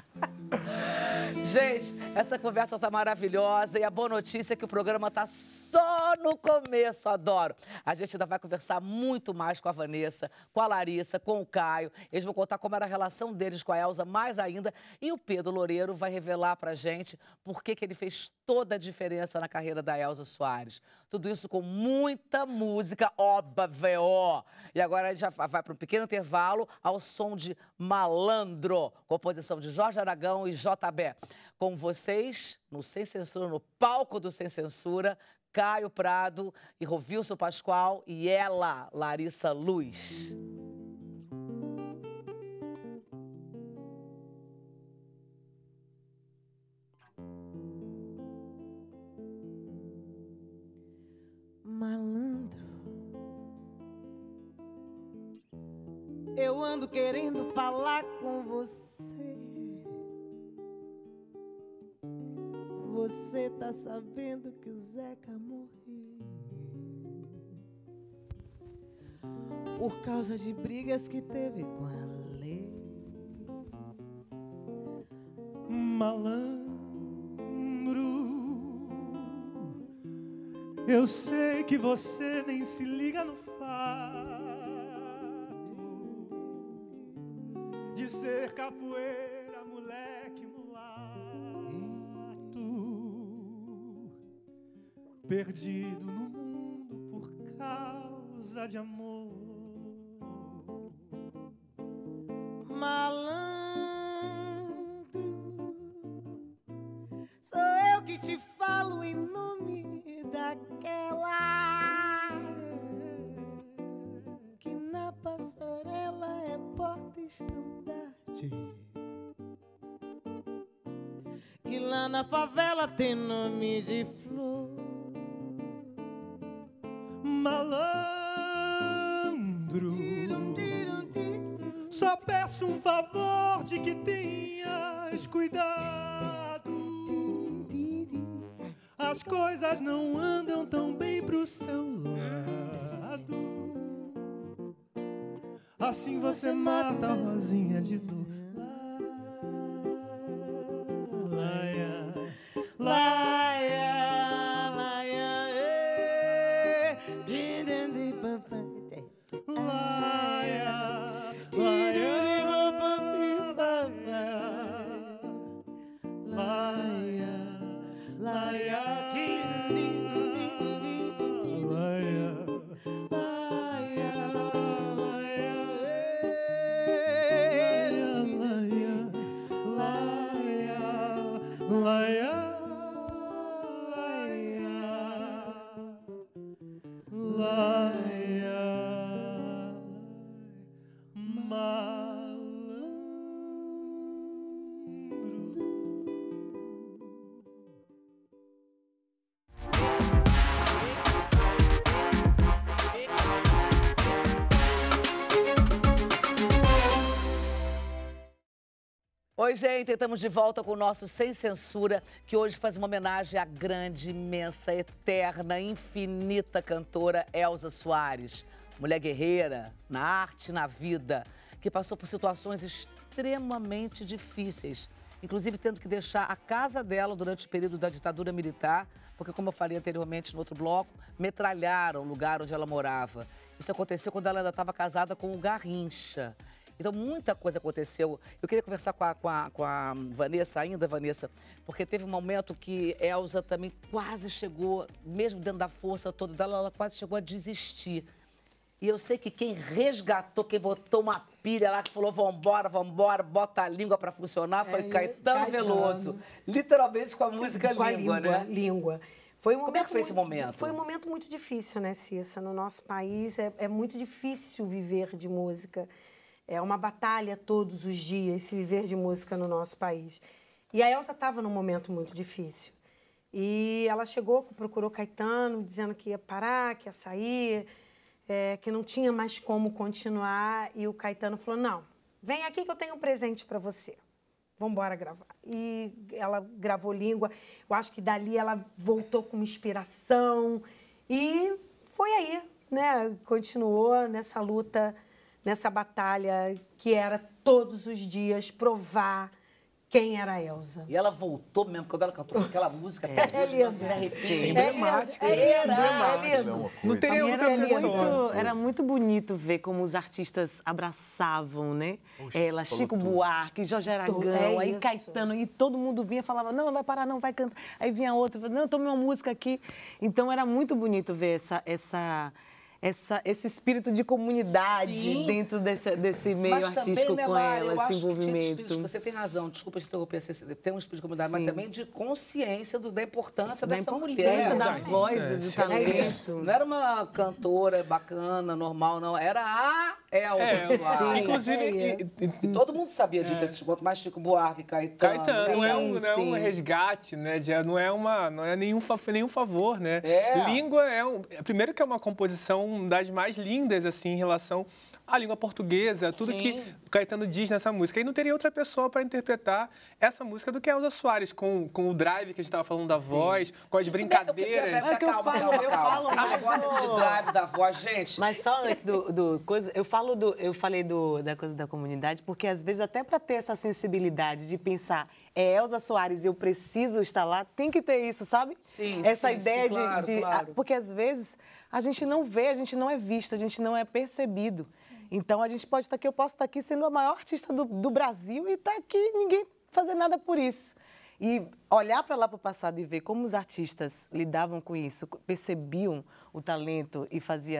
Gente, essa conversa tá maravilhosa e a boa notícia é que o programa tá só no começo, adoro. A gente ainda vai conversar muito mais com a Vanessa, com a Larissa, com o Caio. Eles vão contar como era a relação deles com a Elza mais ainda. E o Pedro Loureiro vai revelar pra gente por que ele fez toda a diferença na carreira da Elza Soares. Tudo isso com muita música, óbvio. E agora a gente já vai para um pequeno intervalo ao som de Malandro, composição de Jorge Aragão e JB. Com vocês, no Sem Censura, no palco do Sem Censura, Caio Prado e Rovilson Pascoal e ela, Larissa Luz. Malandro, eu ando querendo falar com você. Você tá sabendo que o Zeca morreu por causa de brigas que teve com a lei. Malandro, eu sei que você nem se liga no fato de ser capoeira, moleque mulato, perdido no mundo por causa de amor. Malandro, na passarela é porta-estandarte. E lá na favela tem nome de flor. Malandro, só peço um favor de que tenhas cuidado. As coisas não andam tão bem pro seu lado. Assim você mata a rosinha de dor. Laia, laia, laia, Oi, gente, estamos de volta com o nosso Sem Censura, que hoje faz uma homenagem à grande, imensa, eterna, infinita cantora Elza Soares. Mulher guerreira, na arte e na vida, que passou por situações extremamente difíceis, inclusive tendo que deixar a casa dela durante o período da ditadura militar, porque, como eu falei anteriormente no outro bloco, metralharam o lugar onde ela morava. Isso aconteceu quando ela ainda estava casada com o Garrincha. Então, muita coisa aconteceu. Eu queria conversar com a Vanessa, ainda, Vanessa, porque teve um momento que Elza também quase chegou, mesmo dentro da força toda dela, ela quase chegou a desistir. E eu sei que quem resgatou, quem botou uma pilha lá, que falou, vambora, vambora, bota a língua para funcionar, foi Caetano Veloso. Literalmente com a música Língua, né? Língua. Como é que foi esse momento? Foi um momento muito difícil, né, Cissa? No nosso país é muito difícil viver de música. É uma batalha todos os dias se viver de música no nosso país. E a Elza estava num momento muito difícil. E ela chegou, procurou Caetano, dizendo que ia parar, que ia sair, que não tinha mais como continuar. E o Caetano falou, não, vem aqui que eu tenho um presente para você. Vamos embora gravar. E ela gravou Língua. Eu acho que dali ela voltou com uma inspiração. E foi aí, né? Continuou nessa luta, nessa batalha que era todos os dias provar quem era a Elza. E ela voltou mesmo, quando ela cantou aquela música, até hoje nós me arrepio. Emblemática. Não teria outra pessoa. Era muito bonito ver como os artistas abraçavam, né? Ela, Chico Buarque, Jorge Aragão, aí Caetano, e todo mundo vinha e falava, não, vai parar, não, vai cantar. Aí vinha outro, não, tome uma música aqui. Então era muito bonito ver esse espírito de comunidade dentro desse meio artístico com ela, esse envolvimento. Você tem razão, desculpa te interromper, você tem um espírito de comunidade, mas também de consciência da importância dessa mulher. Da voz, do talento. Não era uma cantora bacana, normal, não. Era a Elza Soares. Inclusive, e todo mundo sabia disso, quanto mais Chico Buarque, Caetano. Não é um resgate, né? Não é nenhum favor, né? Língua primeiro que é uma composição das mais lindas, assim, em relação à língua portuguesa, tudo que o Caetano diz nessa música. E não teria outra pessoa para interpretar essa música do que a Elza Soares, com o drive que a gente estava falando da voz, com as brincadeiras. Calma. A negócio de drive da voz, gente. Mas só antes do coisa, eu falei da coisa da comunidade, porque às vezes até para ter essa sensibilidade de pensar, Elza Soares, eu preciso estar lá, tem que ter isso, sabe? Essa ideia claro. Porque às vezes a gente não vê, a gente não é visto, a gente não é percebido. Então a gente pode estar aqui, eu posso estar aqui sendo a maior artista do Brasil e estar aqui ninguém fazer nada por isso. E olhar para lá para o passado e ver como os artistas lidavam com isso, percebiam o talento e fazia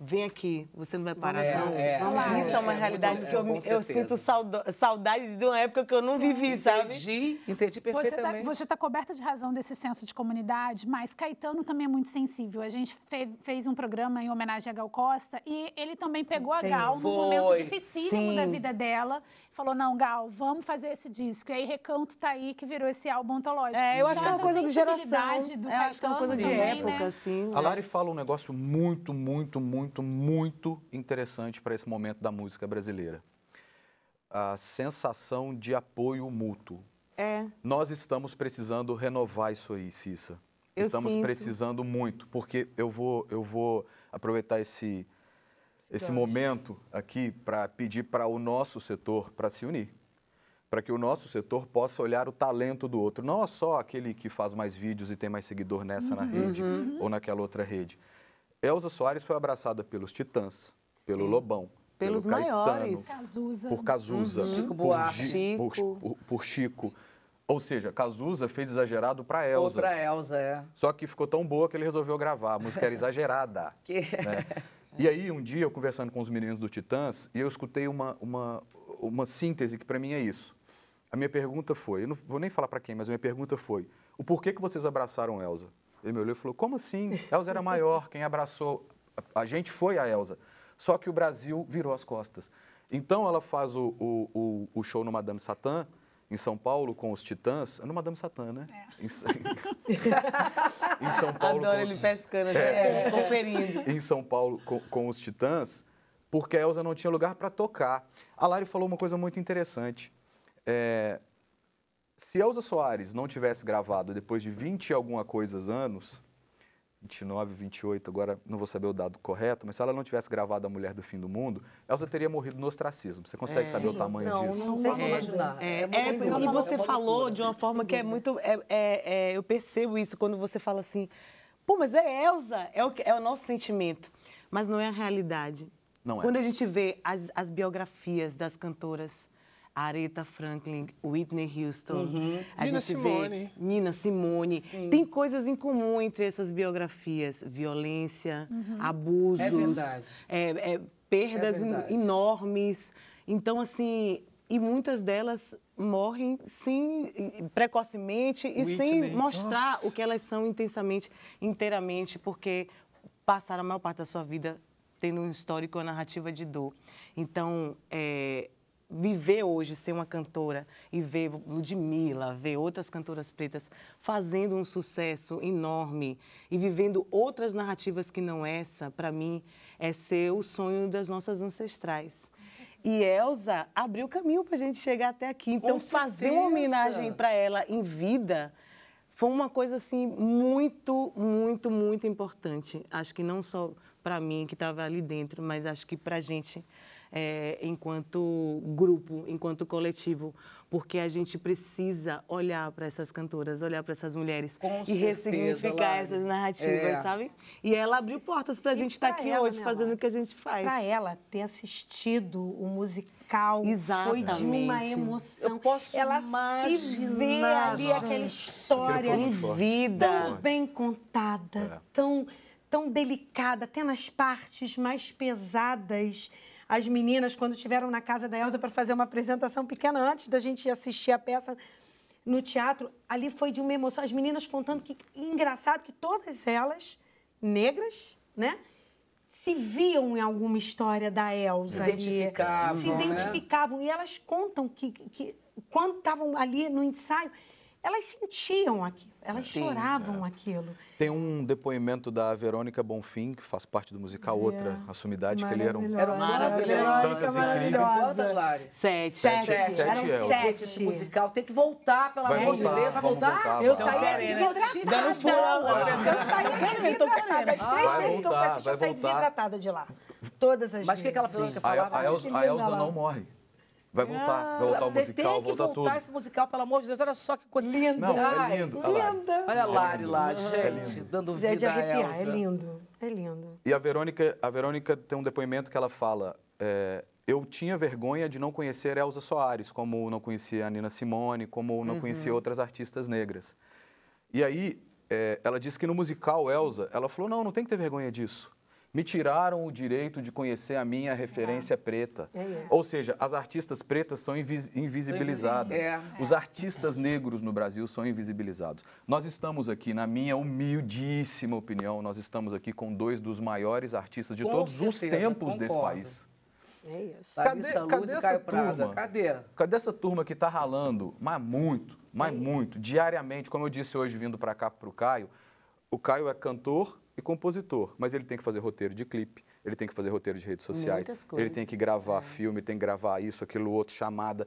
vem aqui, você não vai parar, não. Isso é uma realidade que eu sinto saudade de uma época que eu não vivi, sabe? Entendi perfeitamente. Você tá coberta de razão desse senso de comunidade, mas Caetano também é muito sensível. A gente fez um programa em homenagem a Gal Costa e ele também pegou a Gal num momento dificílimo da vida dela. Falou, não, Gal, vamos fazer esse disco. E aí Recanto tá aí, que virou esse álbum antológico. Eu acho que é uma coisa de geração. Acho que é uma coisa de época, assim. A Lari fala um negócio muito, muito, muito, muito interessante para esse momento da música brasileira. A sensação de apoio mútuo. Nós estamos precisando renovar isso aí, Cissa. Estamos precisando muito, porque eu vou aproveitar esse momento aqui para pedir para o nosso setor para se unir, para que o nosso setor possa olhar o talento do outro, não só aquele que faz mais vídeos e tem mais seguidor nessa na rede ou naquela outra rede. Elza Soares foi abraçada pelos Titãs, pelo Lobão, pelos pelo maiores, Caetano, por Cazuza, Chico Buarque, por Chico. Ou seja, Cazuza fez exagerado para Elza. Ou para Elza, Só que ficou tão boa que ele resolveu gravar. A música era exagerada. Né? E aí, um dia, eu conversando com os meninos do Titãs, e eu escutei uma síntese que para mim é isso. A minha pergunta foi, eu não vou nem falar para quem, mas a minha pergunta foi, o porquê que vocês abraçaram Elza? Ele me olhou e falou, como assim? Elza era maior, quem abraçou a gente foi a Elza. Só que o Brasil virou as costas. Então, ela faz o show no Madame Satã, em São Paulo, com os Titãs. No Madame Satã, né? Em São Paulo. Adoro ele pescando, conferindo. Em São Paulo, com os Titãs, porque a Elza não tinha lugar para tocar. A Lari falou uma coisa muito interessante. Se Elza Soares não tivesse gravado depois de 20 e alguma coisas anos, 29, 28, agora não vou saber o dado correto, mas se ela não tivesse gravado A Mulher do Fim do Mundo, Elza teria morrido no ostracismo. Você consegue saber o tamanho disso? Não posso imaginar. E você falou de uma forma que é muito... eu percebo isso quando você fala assim, pô, mas é Elza, é o nosso sentimento, mas não é a realidade. Não é. Quando a gente vê as biografias das cantoras, Aretha Franklin, Whitney Houston, a Nina gente Simone. vê Nina Simone. Sim. Tem coisas em comum entre essas biografias. Violência, abusos, perdas enormes. Então, assim, e muitas delas morrem precocemente e sem mostrar o que elas são inteiramente, porque passaram a maior parte da sua vida tendo um histórico, uma narrativa de dor. Então, viver hoje, ser uma cantora e ver Ludmilla, ver outras cantoras pretas fazendo um sucesso enorme e vivendo outras narrativas que não essa, para mim, é ser o sonho das nossas ancestrais. E Elza abriu o caminho para a gente chegar até aqui. Então, fazer uma homenagem para ela em vida foi uma coisa, assim, muito, muito, muito importante. Acho que não só para mim, que estava ali dentro, mas acho que para a gente, enquanto grupo, enquanto coletivo, porque a gente precisa olhar para essas cantoras, olhar para essas mulheres e ressignificar essas narrativas, sabe? E ela abriu portas para a gente estar aqui hoje, fazendo o que a gente faz. Para ela ter assistido o musical foi de uma emoção. Eu posso ela se vê ali, aquela história em vida. Tão bem contada, tão delicada, até nas partes mais pesadas. As meninas, quando estiveram na casa da Elza para fazer uma apresentação pequena, antes da gente assistir a peça no teatro, ali foi de uma emoção. As meninas contando que, engraçado, que todas elas, negras, né, se viam em alguma história da Elza. Se identificavam. Né? E elas contam que quando estavam ali no ensaio, elas sentiam aquilo, elas choravam aquilo. Tem um depoimento da Verônica Bonfim, que faz parte do musical Outra, a Sumidade, que ele era maravilhoso. Tantas incríveis. Quantas, Lari? 7. Eram 7 esse musical. Tem que voltar, pelo amor de Deus. Vai voltar? Eu saí desidratada. Dando fogo. Eu saí desidratada. As 3 vezes que eu fui assistir, eu saí desidratada de lá. Todas as vezes. Mas o que aquela Verônica falava? A Elza não morre. Vai voltar o musical, voltar tudo. Tem que voltar esse musical, pelo amor de Deus. Olha só que coisa linda. Não, é lindo. Olha a Lari lá, gente, dando vida de arrepiar, a Elza. É lindo, é lindo. E a Verônica tem um depoimento que ela fala, eu tinha vergonha de não conhecer Elza Soares, como não conhecia a Nina Simone, como não conhecia outras artistas negras. E aí, ela disse que no musical Elza, ela falou, não tem que ter vergonha disso. me tiraram o direito de conhecer a minha referência preta. Ou seja, as artistas pretas são invisibilizadas. Os artistas negros no Brasil são invisibilizados. Nós estamos aqui, na minha humildíssima opinião, nós estamos aqui com 2 dos maiores artistas de todos os tempos desse país. É isso. Cadê essa turma? Cadê essa turma que está ralando, mas muito, diariamente, como eu disse hoje vindo para cá para o Caio é cantor e compositor, mas ele tem que fazer roteiro de clipe, ele tem que fazer roteiro de redes sociais, ele tem que gravar filme, tem que gravar isso, aquilo, outro, chamada.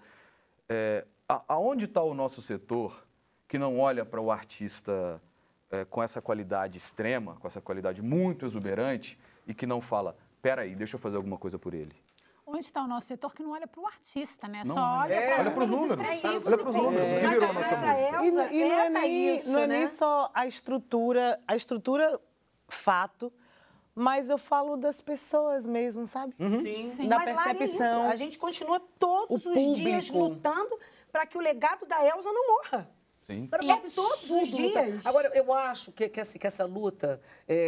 Aonde está o nosso setor que não olha para o artista com essa qualidade extrema, com essa qualidade muito exuberante e que não fala, peraí, deixa eu fazer alguma coisa por ele? Onde está o nosso setor que não olha para o artista, né? Não, só olha para os números. Olha para os números. O que virou a nossa música? E não é nem só a estrutura, fato, mas eu falo das pessoas mesmo, sabe? Sim. Da mas, percepção. Larissa, a gente continua todos os dias lutando para que o legado da Elza não morra. Sim. Todos os dias. Agora, eu acho que essa luta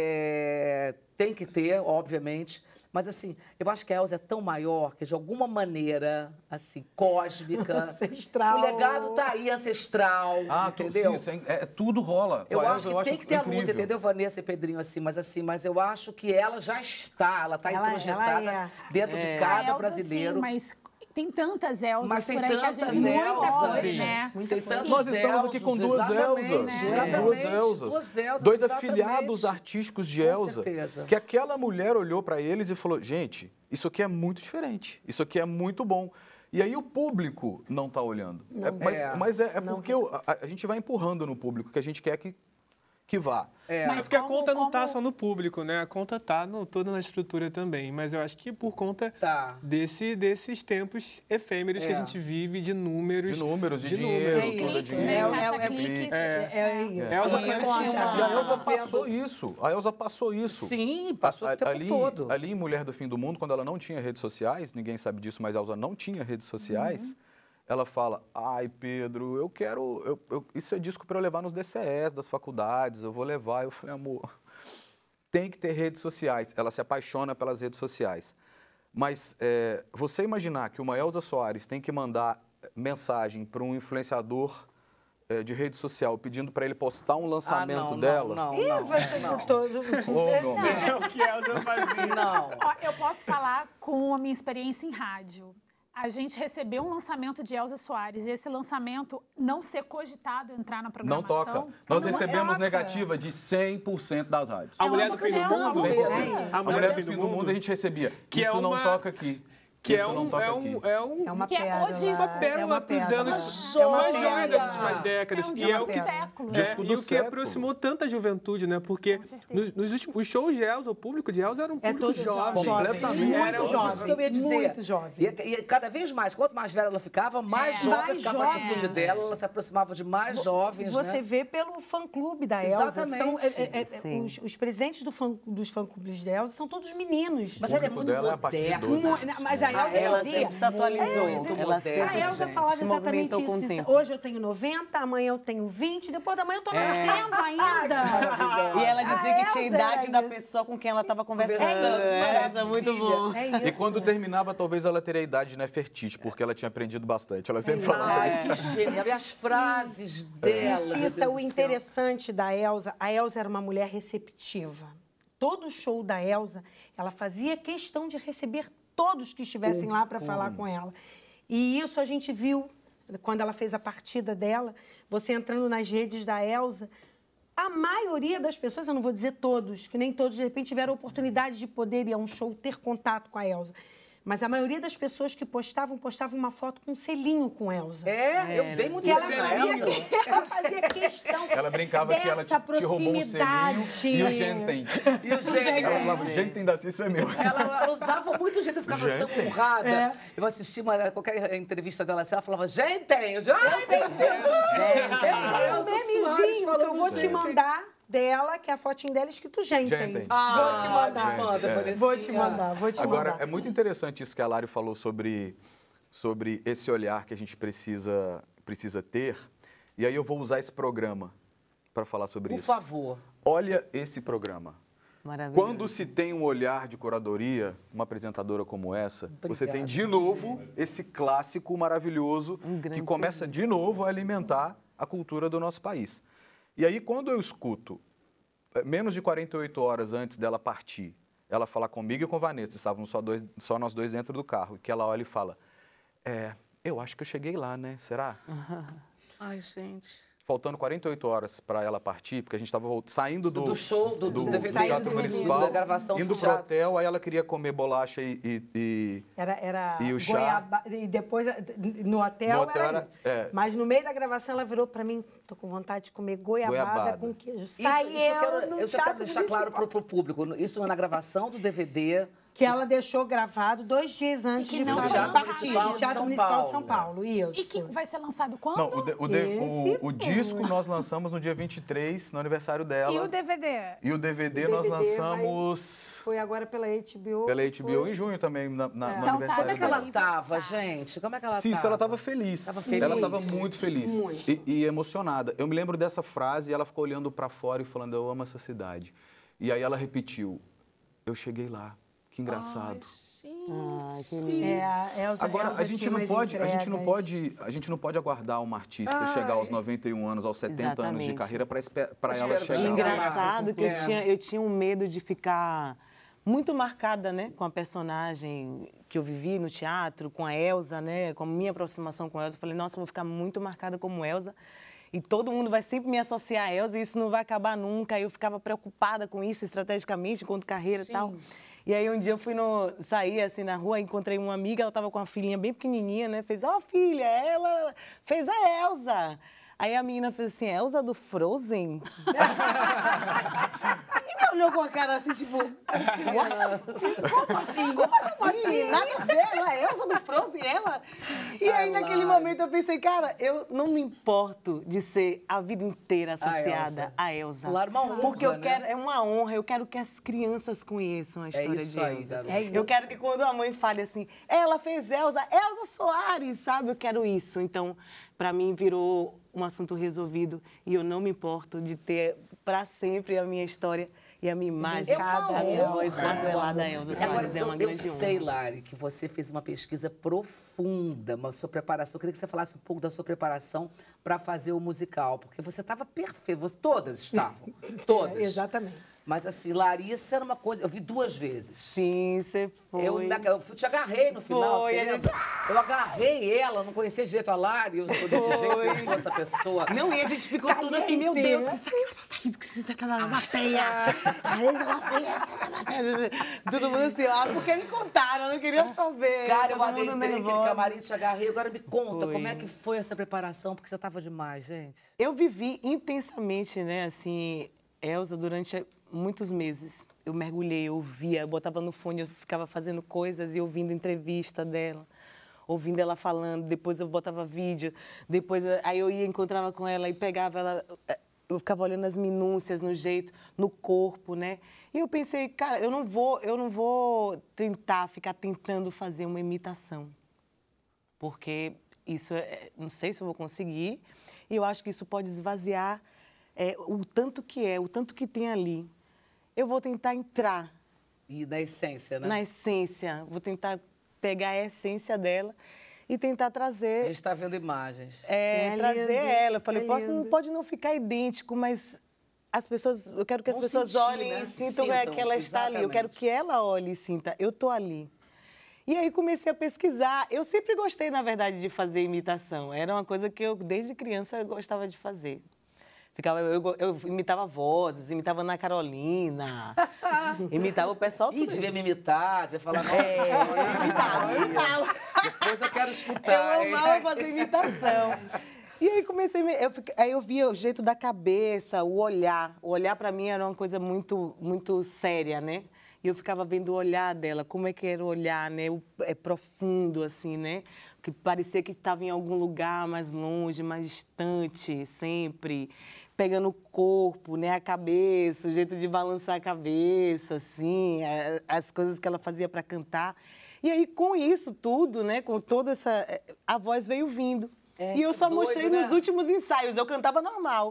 tem que ter, obviamente. Mas, assim, eu acho que a Elza é tão maior que, de alguma maneira, assim, cósmica... Ancestral. O legado tá aí, ancestral, entendeu? Sim, tudo rola. Eu acho que tem que ter a luta, entendeu, Vanessa e Pedrinho, assim, mas eu acho que ela já está, ela está introjetada dentro de cada brasileiro. Sim, mas tem tantas Elzas mas tem por aí que a gente... Muita coisa, né? Nós estamos aqui com 2 Elzas. Duas Elzas. 2 afilhados artísticos de Elza. Que aquela mulher olhou para eles e falou, gente, isso aqui é muito diferente, isso aqui é muito bom. E aí o público não está olhando. Mas é porque a gente vai empurrando no público, que a gente quer que vá. Mas porque a conta não está só no público, né? A conta está toda na estrutura também. Mas eu acho que por conta desses tempos efêmeros que a gente vive, de números. De dinheiro, tudo é dinheiro. A Elza passou isso. A Elza passou isso. Sim, passou o tempo todo. Ali em Mulher do Fim do Mundo, quando ela não tinha redes sociais, ninguém sabe disso, mas a Elza não tinha redes sociais. Ela fala, ai, Pedro, eu quero... isso é disco para eu levar nos DCEs das faculdades, eu vou levar. Eu falei, amor, tem que ter redes sociais. Ela se apaixona pelas redes sociais. Mas você imaginar que uma Elza Soares tem que mandar mensagem para um influenciador de rede social pedindo para ele postar um lançamento dela... Não. É o que a Elza fazia. Não. Eu posso falar com a minha experiência em rádio. A gente recebeu um lançamento de Elza Soares e esse lançamento não ser cogitado entrar na programação... Não toca. Nós recebemos negativa de 100% das rádios. A Mulher do Fim do Mundo? A Mulher do Fim do Mundo a gente recebia. Isso não toca aqui. Que é uma pérola para os anos, é uma joia das últimas décadas. E é o que aproximou tanta juventude, né? Porque nos últimos os shows de Elza, o público de Elza era um público jovem. Completamente. Muito jovem. Isso que eu ia dizer. Muito jovem. E cada vez mais, quanto mais velha ela ficava, mais jovem ficava a atitude dela, ela se aproximava de mais jovens, Você vê pelo fã-clube da Elza. Exatamente. Os presidentes dos fã-clubes da Elza são todos meninos. Mas ela é muito moderna. Mas a Elza ela sempre se atualizou. A Elza falava exatamente isso. Hoje eu tenho 90, amanhã eu tenho 20, depois da manhã eu tô nascendo ainda. E ela dizia que tinha a idade da pessoa com quem ela estava conversando. É muito bom. E quando terminava, talvez ela teria a idade de Nefertiti, porque ela tinha aprendido bastante. Ela sempre falava isso. Que gênio. E as frases dela. Cissa, o interessante da Elza, a Elza era uma mulher receptiva. Todo show da Elza, ela fazia questão de receber todos que estivessem lá para falar com ela. E isso a gente viu quando ela fez a partida dela, você entrando nas redes da Elza, a maioria das pessoas, eu não vou dizer todos, que nem todos de repente tiveram a oportunidade de poder ir a um show, ter contato com a Elza. Mas a maioria das pessoas que postavam uma foto com um selinho com Elza. Eu dei muito selinho. Ela fazia questão. Ela brincava que ela te roubou um selinho e o Gentem. Ela falava, o Gentem da Cissa é meu. Ela usava muito Gentem, eu ficava tão honrada. Eu assisti qualquer entrevista dela assim, ela falava, Gentem! Eu memezinho que eu vou te mandar dela, que é a fotinha dela escrito Gentem. Vou te mandar. Vou te mandar. Agora, é muito interessante isso que a Lari falou sobre esse olhar que a gente precisa ter. E aí eu vou usar esse programa para falar sobre isso. Por favor. Olha esse programa. Quando se tem um olhar de curadoria, uma apresentadora como essa, você tem de novo esse clássico maravilhoso que começa de novo a alimentar a cultura do nosso país. E aí, quando eu escuto, menos de 48 horas antes dela partir, ela falar comigo e com a Vanessa, estávamos só nós dois dentro do carro, que ela olha e fala, eu acho que eu cheguei lá, né? Será? Ai, gente... Faltando 48 horas para ela partir, porque a gente estava saindo do show, do Teatro Municipal, da gravação indo pro hotel, aí ela queria comer bolacha e o chá. Goiaba, e depois, no hotel era mas no meio da gravação ela virou para mim, tô com vontade de comer goiabada com queijo. Eu só quero deixar claro pro público, isso é na gravação do DVD... Que ela deixou gravado 2 dias antes de partir, no Teatro Municipal de São Paulo. Isso. E que vai ser lançado quando? Não, o disco nós lançamos no dia 23, no aniversário dela. E o DVD? E o DVD nós lançamos... Foi agora pela HBO. Pela HBO em junho também, no aniversário dela. Como é que ela tava, gente? Como é que ela tava? Sim, ela tava feliz. Ela tava muito feliz. E emocionada. Eu me lembro dessa frase e ela ficou olhando para fora e falando, eu amo essa cidade. E aí ela repetiu, eu cheguei lá. Que engraçado. Agora, a gente não pode aguardar uma artista chegar aos 91 anos, aos 70 anos de carreira para ela chegar. Engraçado que eu tinha um medo de ficar muito marcada, né, com a personagem que eu vivi no teatro, com a Elza, né, com a minha aproximação com a Elza. Eu falei, nossa, eu vou ficar muito marcada como Elza. E todo mundo vai sempre me associar a Elza e isso não vai acabar nunca. Eu ficava preocupada com isso estrategicamente, enquanto carreira e tal. E aí um dia eu saí assim na rua, encontrei uma amiga, ela estava com uma filhinha bem pequenininha, né? Fez, filha, ela fez a Elza. Aí a menina fez assim, Elza do Frozen? E me olhou com a cara assim, tipo, como assim? Como assim? Nada a ver, ela é Elza do Frozen, ela? E aí naquele momento eu pensei, cara, eu não me importo de ser a vida inteira associada a Elza. Claro, uma honra, porque eu quero, é uma honra, eu quero que as crianças conheçam a história de Elza. Eu quero que quando a mãe fale assim, ela fez Elza Soares, sabe? Eu quero isso. Então, para mim, virou um assunto resolvido e eu não me importo de ter para sempre a minha história e a minha imagem, a minha voz atrelada a Elza Soares. É uma grande honra. Eu sei, Lari, que você fez uma pesquisa profunda, uma sua preparação. Eu queria que você falasse um pouco da sua preparação para fazer o musical, porque você estava perfeita, todas estavam, todas. Exatamente. Mas assim, Larissa era uma coisa... Eu vi 2 vezes. Sim, você foi. Eu te agarrei no final, você lembra? Eu agarrei ela, não conhecia direito a Lari, eu sou desse jeito, eu sou essa pessoa. Não, e a gente ficou tudo assim, meu Deus, que você tá aquela bateia. Todo mundo assim, porque me contaram, eu não queria saber. Cara, eu adentrei aquele camarim, te agarrei, agora me conta, como é que foi essa preparação, porque você tava demais, gente. Eu vivi intensamente, né, assim, Elza, durante muitos meses. Eu mergulhei, eu ouvia, eu botava no fone, eu ficava fazendo coisas e ouvindo entrevista dela, ouvindo ela falando, depois eu botava vídeo, depois aí eu ia, encontrava com ela e pegava ela, eu ficava olhando as minúcias no jeito, no corpo, né? E eu pensei, cara, eu não vou ficar tentando fazer uma imitação, porque isso, não sei se eu vou conseguir, e eu acho que isso pode esvaziar o tanto que tem ali. Eu vou tentar entrar. E na essência, né? Na essência. Vou tentar pegar a essência dela e tentar trazer... A gente está vendo imagens. Trazer ela. Eu falei, pode não ficar idêntico, mas as pessoas, eu quero que as pessoas olhem, né? E sintam que ela está ali. Eu quero que ela olhe e sinta, eu estou ali. E aí comecei a pesquisar. Eu sempre gostei, na verdade, de fazer imitação. Era uma coisa que eu, desde criança, gostava de fazer. Eu imitava vozes, imitava Ana Carolina, imitava o pessoal tudo. E devia me imitar, devia falar... eu imitava. Depois eu quero escutar. Eu amava fazer imitação. E aí aí eu via o jeito da cabeça, o olhar. O olhar, para mim, era uma coisa muito, muito séria, né? E eu ficava vendo o olhar dela, como é que era o olhar, né? Profundo, assim, né? Que parecia que estava em algum lugar mais longe, mais distante, sempre. Pegando o corpo, né? A cabeça, o jeito de balançar a cabeça, assim, as coisas que ela fazia para cantar. E aí, com isso tudo, né? Com toda essa... A voz veio vindo. E eu só mostrei nos últimos ensaios, eu cantava normal.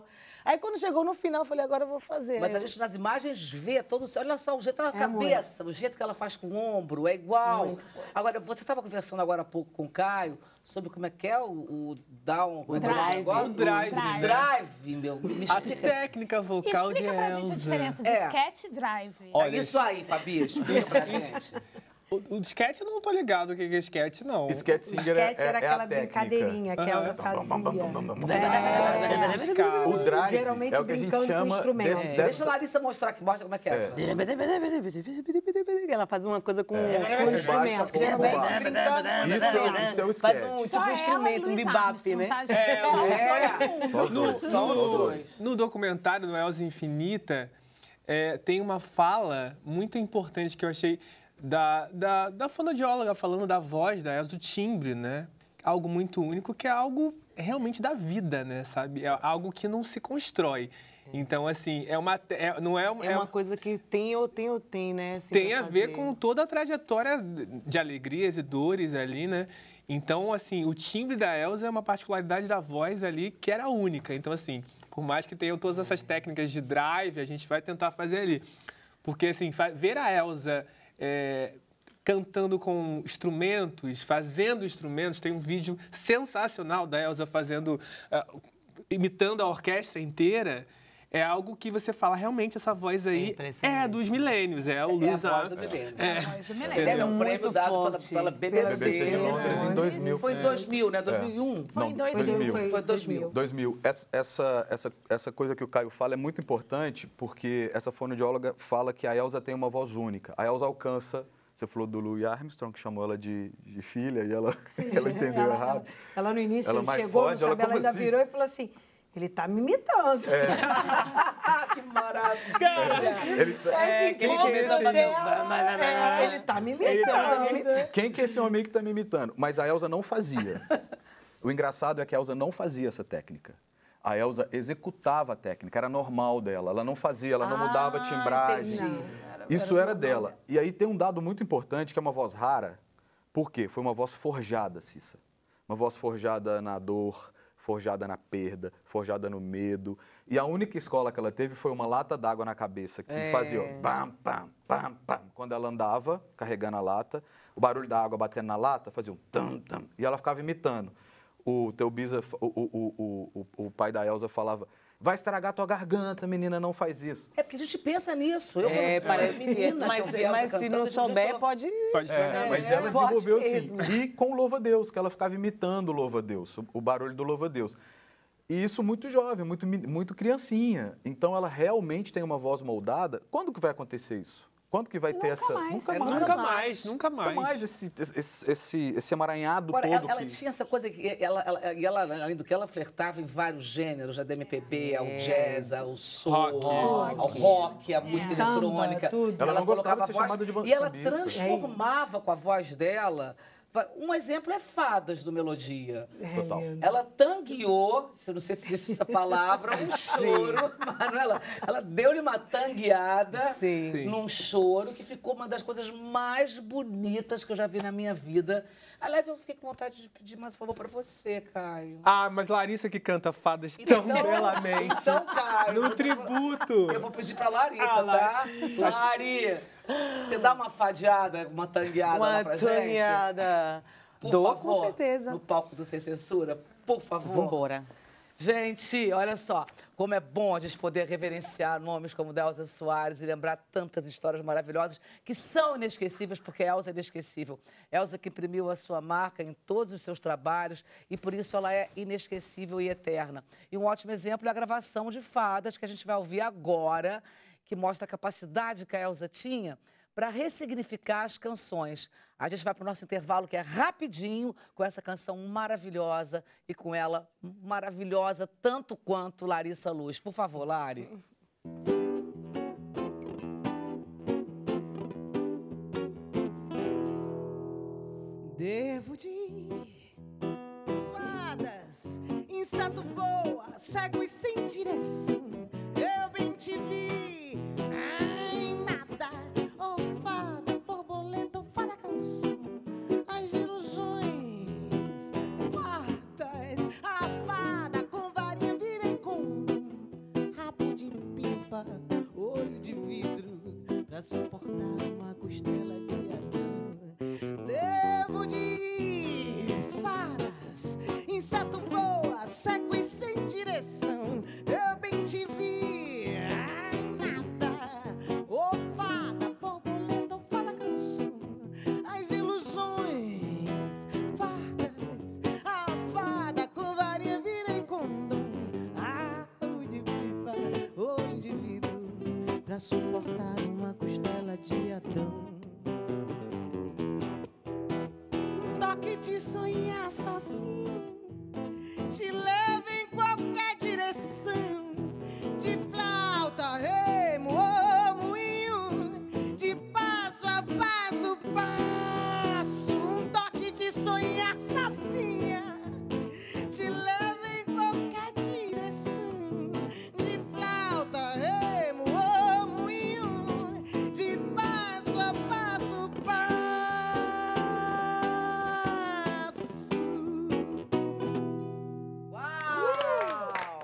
Aí quando chegou no final, eu falei, agora eu vou fazer. Mas a gente nas imagens vê todo... Olha só, o jeito da cabeça, o jeito que ela faz com o ombro, é igual. Agora, você estava conversando agora há pouco com o Caio sobre como é que é o down... O drive. O drive, meu. Me explica. A técnica vocal de Elza. Explica pra gente a diferença de sketch e drive. Olha, isso aí, Fabi, explica pra gente. O sketch eu não tô ligado o que é sketch, não. Sketch singer era aquela brincadeirinha que ela fazia. O drive geralmente é o que a gente chama... Deixa a Larissa mostrar aqui, mostra como é que é. Ela faz uma coisa com instrumento. Isso é o sketch. Faz um instrumento, um bebop, né? No documentário, no Elza Infinita, tem uma fala muito importante que eu achei da fonoaudióloga falando da voz da Elza, do timbre, né? Algo muito único, que é algo realmente da vida, né? Sabe? É algo que não se constrói. Então, assim, não é uma coisa que tem, né? Assim, tem a ver com toda a trajetória de alegrias e dores ali, né? Então, assim, o timbre da Elza é uma particularidade da voz ali que era única. Então, assim, por mais que tenham todas essas técnicas de drive, a gente vai tentar fazer ali. Porque, assim, ver a Elza cantando com instrumentos, fazendo instrumentos, tem um vídeo sensacional da Elza imitando a orquestra inteira. É algo que você fala, realmente, essa voz aí é dos milênios. É o Luiz a voz do milênio. É a voz do milênio. É um prêmio dado pela BBC. BBC de Londres em 2000. Foi em 2000, né? 2001? Foi em 2000. Foi 2000. 2000. Essa coisa que o Caio fala é muito importante, porque essa fonoaudióloga fala que a Elza tem uma voz única. A Elza alcança... Você falou do Louis Armstrong, que chamou ela de filha, e ela entendeu errado. Ela no início ela chegou, não sabe, ela ainda assim? virou e falou assim... Ele tá me imitando. Que maravilha. Ele tá me imitando. Quem que é esse homem que tá me imitando? Mas a Elza não fazia. O engraçado é que a Elza não fazia essa técnica. A Elza executava a técnica, era normal dela. Ela não fazia, ela não mudava a timbragem. Isso era dela. E aí tem um dado muito importante, que é uma voz rara. Por quê? Foi uma voz forjada, Cissa. Uma voz forjada na dor, forjada na perda, forjada no medo. E a única escola que ela teve foi uma lata d'água na cabeça, que fazia pam, pam, pam, pam. Quando ela andava, carregando a lata, o barulho da água batendo na lata fazia um tam, tam. E ela ficava imitando. O teu Bisa, o pai da Elza falava... Vai estragar tua garganta, menina, não faz isso. É porque a gente pensa nisso. Parece menina, mas se não souber, pode estragar. Mas ela desenvolveu assim. E com o Louva-a-Deus, que ela ficava imitando o Louva-a-Deus, o barulho do Louva-a-Deus. E isso muito jovem, muito criancinha. Então ela realmente tem uma voz moldada. Quando que vai acontecer isso? Quando que vai ter essa... Nunca mais. Esse emaranhado agora, todo. Ela tinha essa coisa que ela, além do que ela flertava em vários gêneros, da MPB, ao jazz, ao soul, ao rock, à música eletrônica. Tudo. Ela não gostava de ser chamada de e ela transformava com a voz dela. Um exemplo é Fadas do Melodia. Total. Ela tangueou, não sei se existe essa palavra, um choro. Manuela, ela deu-lhe uma tangueada num choro que ficou uma das coisas mais bonitas que eu já vi na minha vida. Aliás, eu fiquei com vontade de pedir mais um favor pra você, Caio. Mas Larissa que canta Fadas tão belamente. Então, Caio... No tributo. Eu vou pedir pra Larissa, tá? Lari, você dá uma fadiada, uma tangueada lá pra gente? Uma tangueada. Dou, com certeza. No palco do Sem Censura, por favor. Vambora. Gente, olha só, como é bom a gente poder reverenciar nomes como Elza Soares e lembrar tantas histórias maravilhosas que são inesquecíveis, porque a Elza é inesquecível. Elza que imprimiu a sua marca em todos os seus trabalhos e por isso ela é inesquecível e eterna. E um ótimo exemplo é a gravação de Fadas, que a gente vai ouvir agora, que mostra a capacidade que a Elza tinha para ressignificar as canções. A gente vai para o nosso intervalo, que é rapidinho, com essa canção maravilhosa e com ela maravilhosa tanto quanto Larissa Luz. Por favor, Lari. Devo de fadas, inseto boa, cego e sem direção. Eu bem te vi, ai nada. Oh fada, borboleta, oh fada canção, as ilusões, fadas. A fada com varinha virei com suportar uma costela de Adão. Devo de faras, inseto voa, seco e sem direção. Eu bem te vi, nada. Ô fada, borboleta, ô fada canção. As ilusões fartas, a fada com varinha virei condom. Olho de pipa, olho de vidro, pra suportar uma costela de Adão. Um toque de sonho assassino te leva em qualquer direção. De flauta, remo ou moinho, de passo a passo, passo. Um toque de sonho assassina te leva em qualquer direção. De flauta, remo ou moinho, de passo a passo, passo. Uau!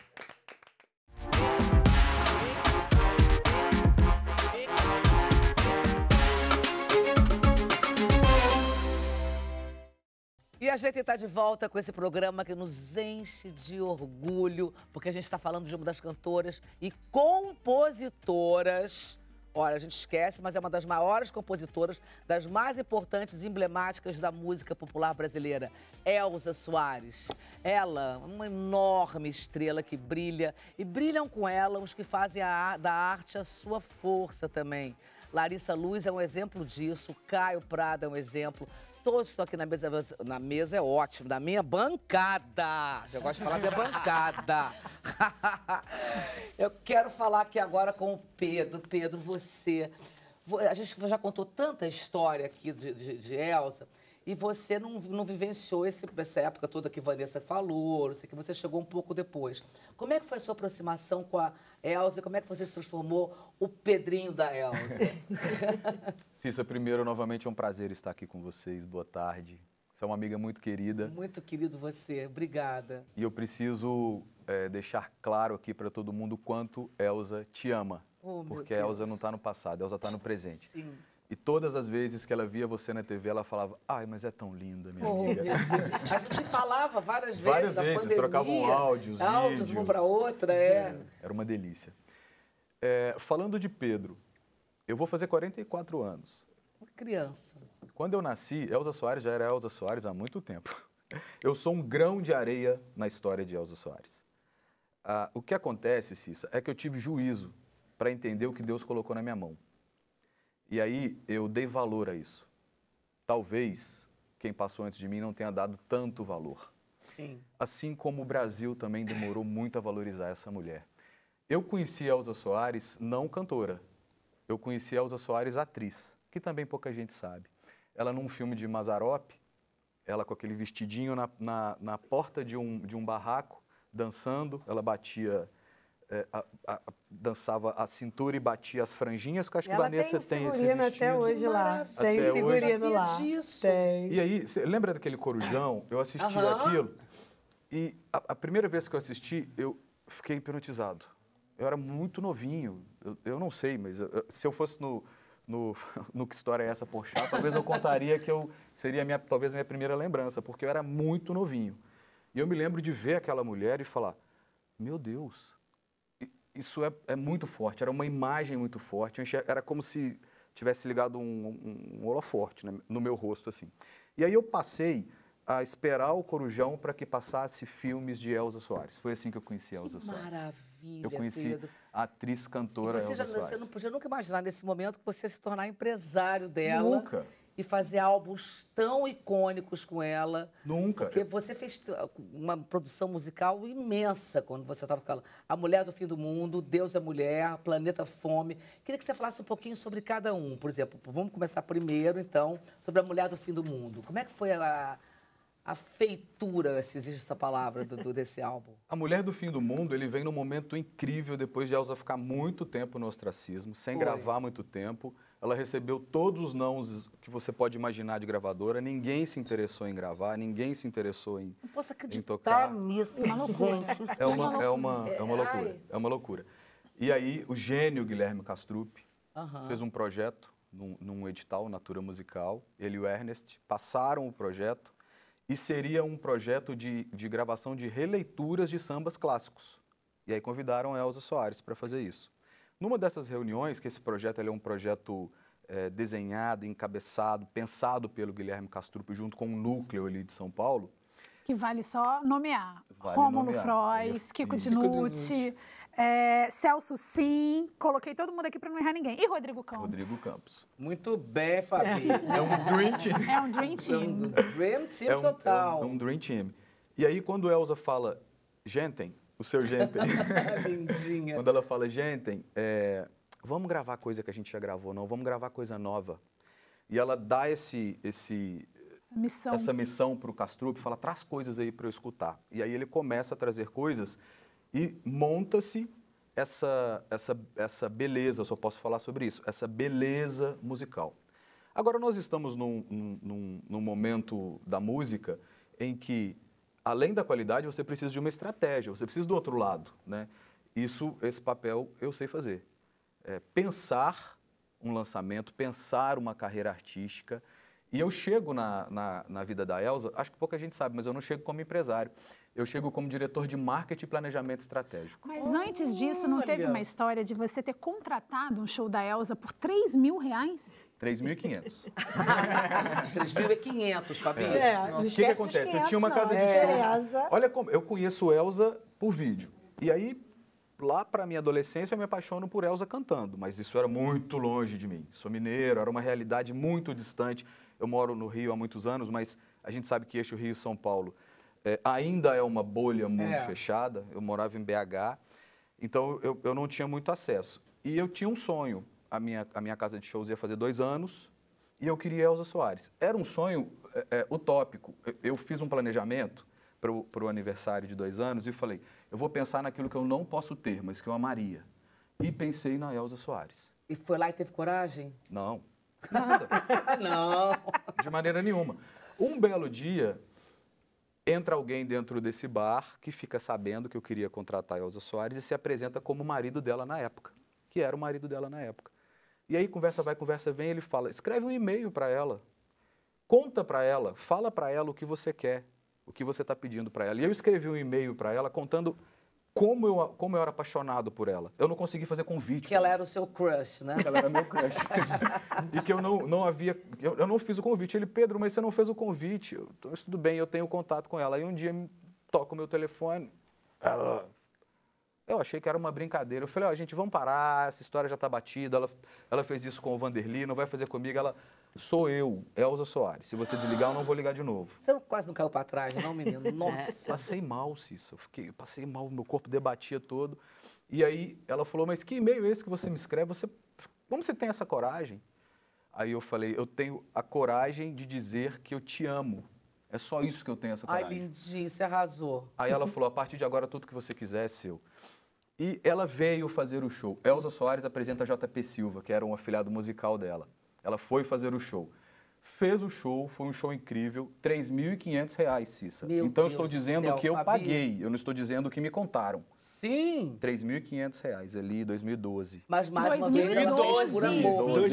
E a gente está de volta com esse programa que nos enche de orgulho, porque a gente está falando de uma das cantoras e compositoras. Olha, a gente esquece, mas é uma das maiores compositoras, das mais importantes e emblemáticas da música popular brasileira, Elza Soares. Ela, uma enorme estrela que brilha, e brilham com ela os que fazem da arte a sua força também. Larissa Luz é um exemplo disso, Caio Prado é um exemplo. Todos estão aqui na mesa é ótimo, da minha bancada. Eu gosto de falar minha bancada. Eu quero falar aqui agora com o Pedro. Pedro, você... A gente já contou tanta história aqui de Elza, e você não vivenciou essa época toda que Vanessa falou, não sei, que você chegou um pouco depois. Como é que foi a sua aproximação com a Elza? Como é que você se transformou o Pedrinho da Elza? Cissa, primeiro, novamente é um prazer estar aqui com vocês. Boa tarde. Você é uma amiga muito querida. Muito querido você. Obrigada. E eu preciso deixar claro aqui para todo mundo o quanto Elza te ama. Oh, porque a Elza não está no passado, a Elza está no presente. Sim. E todas as vezes que ela via você na TV, ela falava, ai, mas é tão linda, minha amiga. A gente se falava várias vezes. Várias vezes, trocavam áudios, vídeos. Uma para outra, é. Era uma delícia. Falando de Pedro, eu vou fazer 44 anos. Uma criança. Quando eu nasci, Elza Soares já era Elza Soares há muito tempo. Eu sou um grão de areia na história de Elza Soares. O que acontece, Cissa, é que eu tive juízo para entender o que Deus colocou na minha mão. E aí eu dei valor a isso. Talvez quem passou antes de mim não tenha dado tanto valor. Sim. Assim como o Brasil também demorou muito a valorizar essa mulher. Eu conheci Elza Soares não cantora. Eu conheci Elza Soares atriz, que também pouca gente sabe. Ela num filme de Mazzaropi, ela com aquele vestidinho na porta de um barraco, dançando, ela batia... dançava a cintura e batia as franjinhas, que eu acho que a Vanessa tem esse vestido. Até hoje lá. Tem figurino lá. Tem. E aí, você lembra daquele corujão? Eu assisti aquilo e a primeira vez que eu assisti, eu fiquei hipnotizado. Eu era muito novinho, eu não sei, mas se eu fosse no Que História é Essa, Porchat, talvez eu contaria que seria talvez a minha primeira lembrança, porque eu era muito novinho. E eu me lembro de ver aquela mulher e falar, meu Deus, isso é muito forte, era uma imagem muito forte, era como se tivesse ligado um holoforte, né, no meu rosto, assim. E aí eu passei a esperar o Corujão para que passasse filmes de Elza Soares. Foi assim que eu conheci a Elza Soares. Maravilha, eu conheci Pedro. A atriz, cantora Elza Soares. Você não podia nunca imaginar nesse momento que você se tornar empresário dela. Nunca. E fazer álbuns tão icônicos com ela. Nunca. Porque você fez uma produção musical imensa quando você estava com ela. A Mulher do Fim do Mundo, Deus é Mulher, Planeta Fome. Queria que você falasse um pouquinho sobre cada um. Por exemplo, vamos começar primeiro, então, sobre a Mulher do Fim do Mundo. Como é que foi a feitura, se existe essa palavra, desse álbum? A Mulher do Fim do Mundo, ele vem num momento incrível, depois de Elza ficar muito tempo no ostracismo, sem gravar muito tempo. Ela recebeu todos os nãos que você pode imaginar de gravadora. Ninguém se interessou em gravar, ninguém se interessou em tocar. Não posso acreditar nisso, gente. É uma loucura, é uma loucura. E aí, o gênio Guilherme Castrup, fez um projeto num edital, Natura Musical. Ele e o Ernest passaram o projeto e seria um projeto de gravação de releituras de sambas clássicos. E aí convidaram a Elza Soares para fazer isso. Numa dessas reuniões, que esse projeto é um projeto desenhado, encabeçado, pensado pelo Guilherme Castrup junto com um núcleo ali de São Paulo. Que vale só nomear. Rômulo Frois, Kiko Dinucci, Celso Sim, coloquei todo mundo aqui para não errar ninguém. E Rodrigo Campos. Rodrigo Campos. Muito bem, Fabi. É um Dream Team. É um Dream Team. É um Dream Team total. É um Dream Team. E aí, quando Elza fala, Gentem, o seu Gentem. Lindinha. Quando ela fala, Gentem, vamos gravar coisa que a gente já gravou, não, vamos gravar coisa nova. E ela dá essa missão para o Castrup, fala, traz coisas aí para eu escutar. E aí ele começa a trazer coisas e monta-se essa beleza, só posso falar sobre isso, essa beleza musical. Agora, nós estamos num momento da música em que, além da qualidade, você precisa de uma estratégia, você precisa do outro lado, né? Esse papel eu sei fazer. Pensar um lançamento, pensar uma carreira artística. E eu chego na vida da Elza, acho que pouca gente sabe, mas eu não chego como empresário. Eu chego como diretor de marketing e planejamento estratégico. Mas antes disso, não teve uma história de você ter contratado um show da Elza por R$3.000? 3.500. 3.500, Fabi. O que acontece? Eu tinha uma casa de shows. Olha como, eu conheço Elza por vídeo. E aí, lá para minha adolescência, eu me apaixono por Elza cantando. Mas isso era muito longe de mim. Sou mineiro, era uma realidade muito distante. Eu moro no Rio há muitos anos, mas a gente sabe que eixo Rio-São Paulo ainda é uma bolha muito fechada. Eu morava em BH, então eu não tinha muito acesso. E eu tinha um sonho. A minha casa de shows ia fazer 2 anos e eu queria Elza Soares. Era um sonho utópico. Eu fiz um planejamento para o aniversário de 2 anos e falei, eu vou pensar naquilo que eu não posso ter, mas que eu amaria. E pensei na Elza Soares. E foi lá e teve coragem? Não. Nada. Não. De maneira nenhuma. Um belo dia, entra alguém dentro desse bar que fica sabendo que eu queria contratar a Elza Soares e se apresenta como o marido dela na época, que era o marido dela na época. E aí, conversa vai, conversa vem, ele fala, escreve um e-mail para ela, conta para ela, fala para ela o que você quer, o que você está pedindo para ela. E eu escrevi um e-mail para ela contando como eu era apaixonado por ela. Eu não consegui fazer convite. Que ela era o seu crush, né? Que ela era meu crush. E que eu não fiz o convite. Ele, Pedro, mas você não fez o convite. Tudo bem, eu tenho contato com ela. Aí um dia toca o meu telefone. Eu achei que era uma brincadeira. Eu falei, gente, vamos parar, essa história já está batida. Ela fez isso com o Vanderly, não vai fazer comigo. Ela, sou eu, Elza Soares. Se você desligar, eu não vou ligar de novo. Você quase não caiu para trás, não, menino? Nossa. Passei mal, Cissa. Passei mal, meu corpo debatia todo. E aí ela falou, mas que e-mail é esse que você me escreve? Como você tem essa coragem? Aí eu falei, eu tenho a coragem de dizer que eu te amo. É só isso que eu tenho, essa coragem. Ai, lindinho, você arrasou. Aí ela falou, a partir de agora, tudo que você quiser é seu. E ela veio fazer o show. Elza Soares apresenta JP Silva, que era um afilhado musical dela. Ela foi fazer o show. Fez o show, foi um show incrível, R$3.500, Cissa. Então eu estou dizendo que eu paguei, eu não estou dizendo que me contaram. Sim. R$3.500 ali, 2012. Mas mais uma vez, 2012.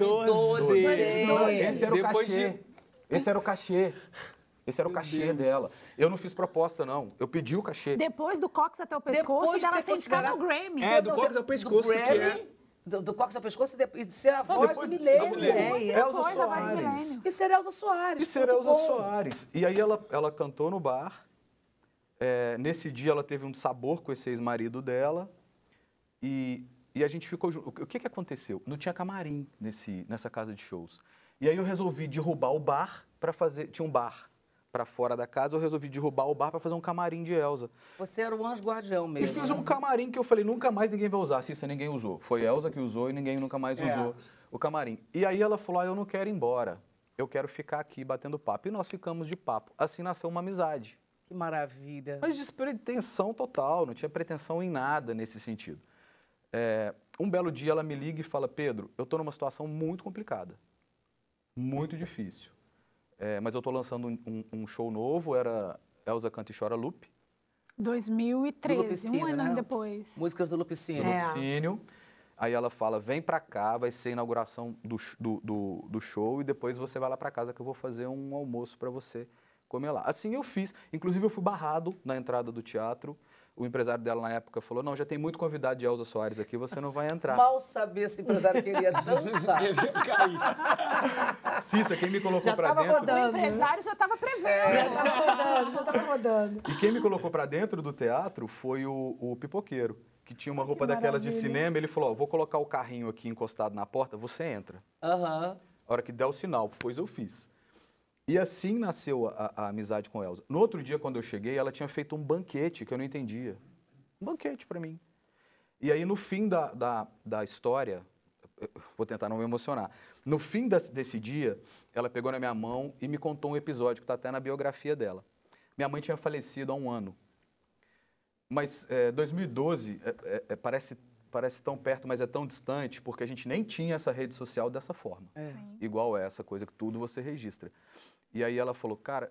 Esse era o cachê. Esse era o cachê. Esse era o cachê dela. Eu não fiz proposta, não. Eu pedi o cachê. Depois do Cox até o pescoço, dela ser indicada ao Grammy. Do Cox ao pescoço, que é... Do Cox ao pescoço e de ser a voz do milênio. Elza Soares. E ser Elza Soares. E ser Elza Soares. E aí ela cantou no bar. Nesse dia ela teve um sabor com esse ex-marido dela. E a gente ficou junto. O que aconteceu? Não tinha camarim nessa casa de shows. E aí eu resolvi derrubar o bar para fazer... Tinha um bar para fora da casa, eu resolvi derrubar o bar para fazer um camarim de Elza. Você era o anjo guardião mesmo. E fiz um camarim que eu falei, nunca mais ninguém vai usar. Cissa, ninguém usou. Foi Elza que usou e ninguém nunca mais usou o camarim. E aí ela falou, eu não quero ir embora. Eu quero ficar aqui batendo papo. E nós ficamos de papo. Assim nasceu uma amizade. Que maravilha. Mas de pretensão total, não tinha pretensão em nada nesse sentido. Um belo dia ela me liga e fala, Pedro, eu estou numa situação muito complicada. Muito difícil. Mas eu estou lançando um show novo, era Elza Canta e Chora Lupe. 2013, Lupicínio, um ano depois. Músicas do Lupicínio. Lupicínio. Aí ela fala, vem pra cá, vai ser a inauguração do show e depois você vai lá pra casa que eu vou fazer um almoço pra você comer lá. Assim eu fiz. Inclusive eu fui barrado na entrada do teatro. O empresário dela na época falou, não, já tem muito convidado de Elza Soares aqui, você não vai entrar. Mal sabia se o empresário queria dançar. Ele ia cair. Cissa, quem me colocou pra dentro... Rodando. O empresário já estava prevendo. Já tava rodando. E quem me colocou pra dentro do teatro foi o pipoqueiro, que tinha uma roupa daquelas de cinema. Ele falou, vou colocar o carrinho aqui encostado na porta, você entra. A hora que der o sinal, pois eu fiz. E assim nasceu a amizade com a Elza. No outro dia, quando eu cheguei, ela tinha feito um banquete que eu não entendia. Um banquete pra mim. E aí, no fim da história, vou tentar não me emocionar, no fim desse dia, ela pegou na minha mão e me contou um episódio que está até na biografia dela. Minha mãe tinha falecido há 1 ano. Mas 2012 parece tão perto, mas é tão distante, porque a gente nem tinha essa rede social dessa forma. Igual essa coisa que tudo você registra. E aí ela falou, cara,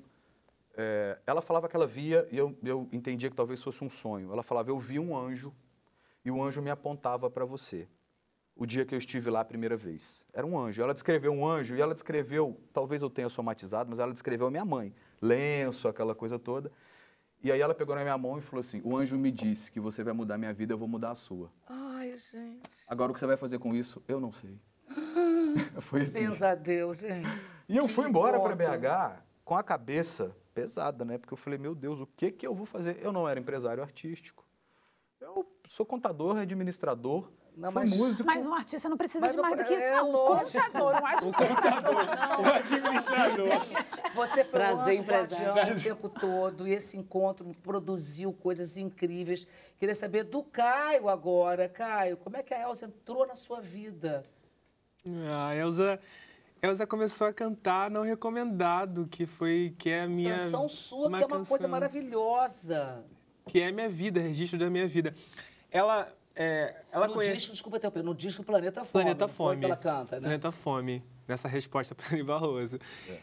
ela falava que ela via, e eu entendia que talvez fosse um sonho. Ela falava, eu vi um anjo, e o anjo me apontava para você. O dia que eu estive lá a primeira vez. Era um anjo. Ela descreveu um anjo, e ela descreveu, talvez eu tenha somatizado, mas ela descreveu a minha mãe. Lenço, aquela coisa toda. E aí ela pegou na minha mão e falou assim, o anjo me disse que você vai mudar minha vida, eu vou mudar a sua. Ai, gente. Agora, o que você vai fazer com isso, eu não sei. Foi assim. Pensa a Deus, hein? E eu fui embora para BH com a cabeça pesada, né? Porque eu falei, meu Deus, o que eu vou fazer? Eu não era empresário artístico. Eu sou contador, administrador, músico. Mas um artista não precisa de mais do que isso, não. Contador, um contador, um administrador. Você foi um guardião o tempo todo e esse encontro produziu coisas incríveis. Queria saber do Caio agora. Caio, como é que a Elza entrou na sua vida? A Elza começou a cantar Não Recomendado, que é a minha... Canção sua, que é uma coisa maravilhosa. Que é a minha vida, registro da minha vida. Ela disco, desculpa até no disco Planeta Fome. Planeta Fome. Foi que ela canta, né? Planeta Fome, nessa resposta para Ani Barroso.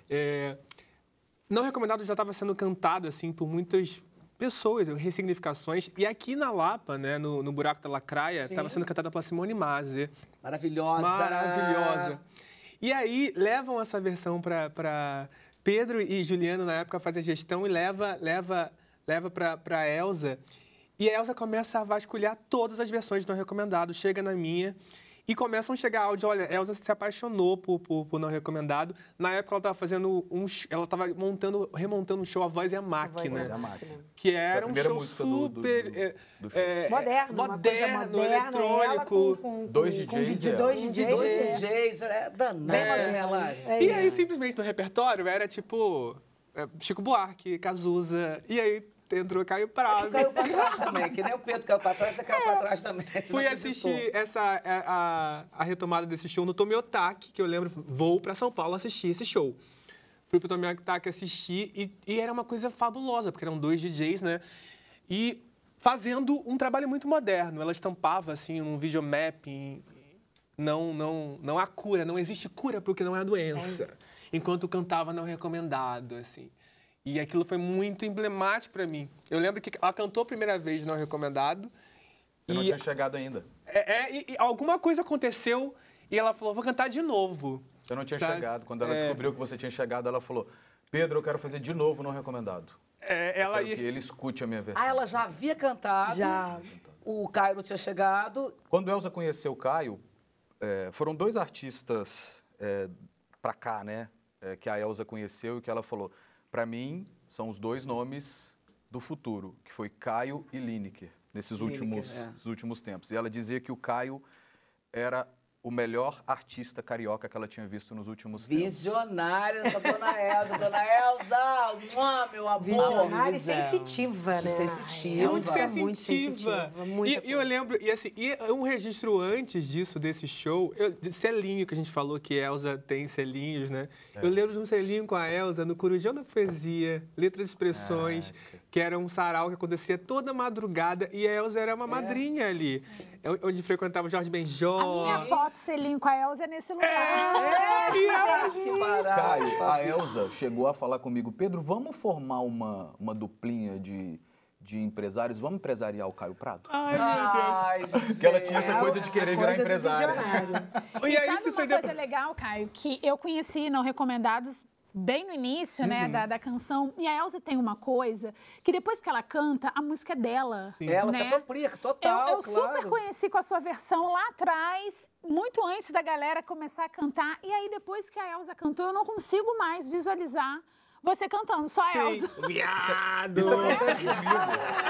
Não Recomendado já estava sendo cantado, assim, por muitas pessoas, ressignificações. E aqui na Lapa, né, no Buraco da Lacraia, estava sendo cantada pela Simone Mazer. Maravilhosa. E aí, levam essa versão para Pedro e Juliano, na época, fazem a gestão e leva para a Elza. E a Elza começa a vasculhar todas as versões de Não Recomendado, chega na minha... E começam a chegar áudio, olha, Elza se apaixonou por Não Recomendado. Na época ela estava fazendo ela estava remontando um show A Voz e a Máquina. Que era um show super... moderno, eletrônico. Com dois DJs. Dois DJs, danada. E aí, simplesmente, no repertório, era tipo Chico Buarque, Cazuza, e aí... entrou Caio Prado. Caiu pra trás também, que nem o Pedro caiu pra trás, você caiu pra trás também. Fui assistir a retomada desse show no Tomiotaki, que eu lembro, vou pra São Paulo assistir esse show. Fui pro Tomiotaki assistir e era uma coisa fabulosa, porque eram 2 DJs, né? E fazendo um trabalho muito moderno. Ela estampava, assim, um videomapping. Não há cura, não existe cura porque não é a doença. Enquanto cantava Não Recomendado, assim. E aquilo foi muito emblemático para mim. Eu lembro que ela cantou a primeira vez Não Recomendado. Você não tinha chegado ainda. E alguma coisa aconteceu e ela falou, vou cantar de novo. Você não tinha chegado. Quando ela descobriu que você tinha chegado, ela falou, Pedro, eu quero fazer de novo Não Recomendado. Ela que ele escute a minha versão. Ela já havia cantado. Já. O Caio não tinha chegado. Quando Elza conheceu o Caio, foram 2 artistas pra cá, né? Que a Elza conheceu e que ela falou... Para mim, são os 2 nomes do futuro, que foi Caio e Lineker, nesses últimos tempos. E ela dizia que o Caio era o melhor artista carioca que ela tinha visto nos últimos tempos. Visionária essa dona Elza. Dona Elza, meu amor. Visionária e sensitiva, né? Sensitiva. Muito sensitiva. E eu lembro, e um registro antes disso, desse show, selinho que a gente falou que Elza tem selinhos, né? Eu lembro de um selinho com a Elza no Corujão da Poesia, Letras e Expressões, que era um sarau que acontecia toda madrugada e a Elza era uma madrinha ali. Onde frequentava o Jorge Benjó. A minha foto, selinho com a Elza, é nesse lugar. Que barato. Caio, a Elza chegou a falar comigo, Pedro, vamos formar uma duplinha de de empresários, vamos empresariar o Caio Prado? Ai, meu Deus. Porque ela tinha essa coisa de querer virar empresária. E aí, sabe uma coisa legal, Caio? Que eu conheci Não Recomendados bem no início, né, da canção. E a Elza tem uma coisa que depois que ela canta, a música é dela. Sim. Ela se apropria, total, eu super conheci com a sua versão lá atrás, muito antes da galera começar a cantar. E aí, depois que a Elza cantou, eu não consigo mais visualizar você cantando, só a Elza. Viado! Isso acontece comigo.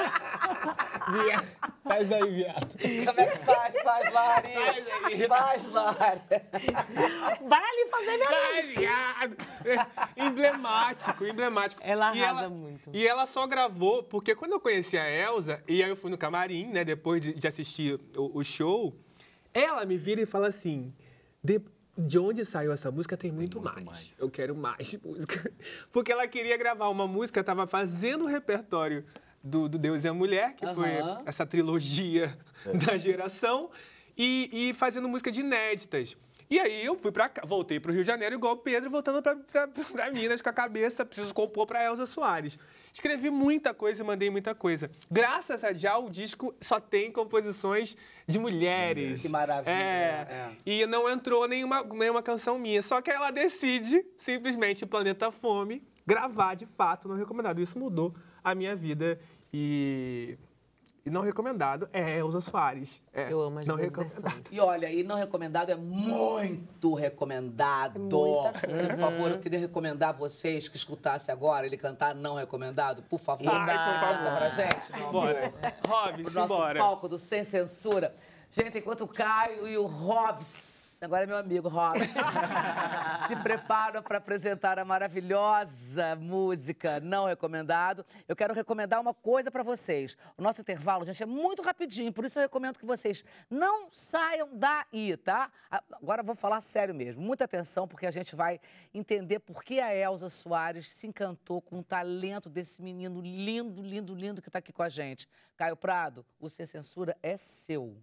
Viado. Faz aí, viado. Como é que faz? Faz, Lari. Faz, Lari. Vai ali fazer minha Vai, viado. Emblemático. Ela arrasa muito. E ela só gravou, porque quando eu conheci a Elza, e aí eu fui no camarim, né, depois de assistir o show, ela me vira e fala assim... De onde saiu essa música tem muito mais. Eu quero mais música. Porque ela queria gravar uma música, estava fazendo o repertório do Deus e a Mulher, que foi essa trilogia da geração, e fazendo música de inéditas. E aí eu voltei para o Rio de Janeiro igual o Pedro, voltando para Minas com a cabeça, preciso compor para Elza Soares. Escrevi muita coisa e mandei muita coisa. Graças a Já, o disco só tem composições de mulheres. Que maravilha. E não entrou nenhuma canção minha. Só que ela decide, simplesmente, Planeta Fome, gravar de fato Não Recomendado. Isso mudou a minha vida e Não Recomendado é Elza Soares. Eu amo as duas versões. E olha, e Não Recomendado é muito recomendado. Por favor, eu queria recomendar a vocês que escutassem agora ele cantar Não Recomendado. Por favor, canta pra gente. Bora. Robs, simbora. O nosso palco do Sem Censura. Gente, enquanto o Caio e o Robs, agora é meu amigo Robs, se preparam para apresentar a maravilhosa música Não Recomendado, eu quero recomendar uma coisa para vocês. O nosso intervalo, gente, é muito rapidinho, por isso eu recomendo que vocês não saiam daí, tá? Agora eu vou falar sério mesmo. Muita atenção, porque a gente vai entender por que a Elza Soares se encantou com o talento desse menino lindo, lindo, lindo que está aqui com a gente. Caio Prado, o Sem Censura é seu.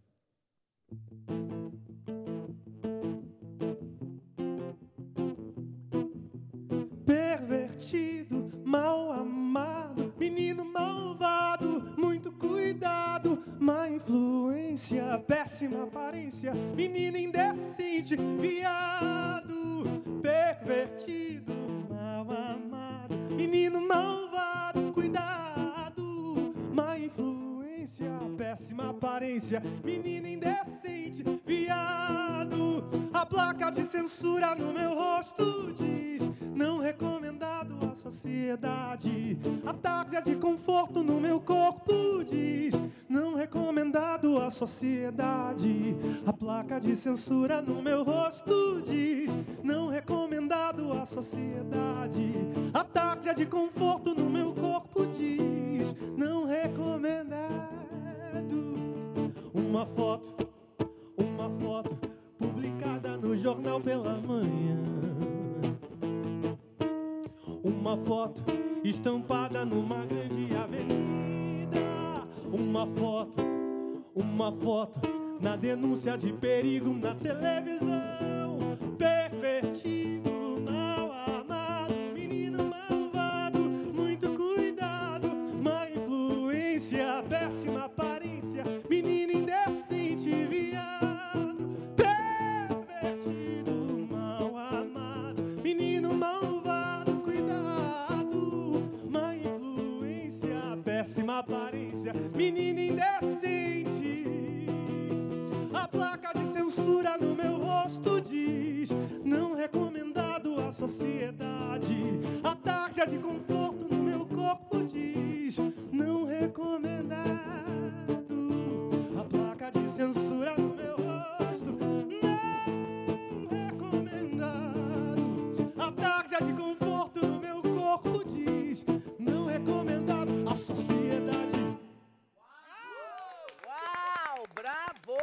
Pervertido, mal amado, menino malvado, muito cuidado, má influência, péssima aparência, menino indecente, viado. Pervertido, mal amado, menino malvado, cuidado, má influência, péssima aparência, menino indecente, viado. A placa de censura no meu rosto diz: não recomendado à sociedade. A tarja de conforto no meu corpo diz: não recomendado à sociedade. A placa de censura no meu rosto diz: não recomendado à sociedade. A tarja de conforto no meu corpo diz: não recomendado. Uma foto publicada no jornal pela manhã. Uma foto estampada numa grande avenida. Uma foto na denúncia de perigo na televisão. Pervertido, mal amado, menino malvado, muito cuidado, má influência, péssima aparência, menino indecente, viado. Pervertido, mal amado, menino malvado, cuidado, má influência, péssima aparência, menino indecente. A placa de censura no meu rosto diz: não recomendado à sociedade. A tarja de conforto no meu corpo diz: não recomendado. A placa de censura no meu rosto, não recomendado. A tarja de conforto no meu corpo diz: não recomendado à sociedade. Uau! Bravo!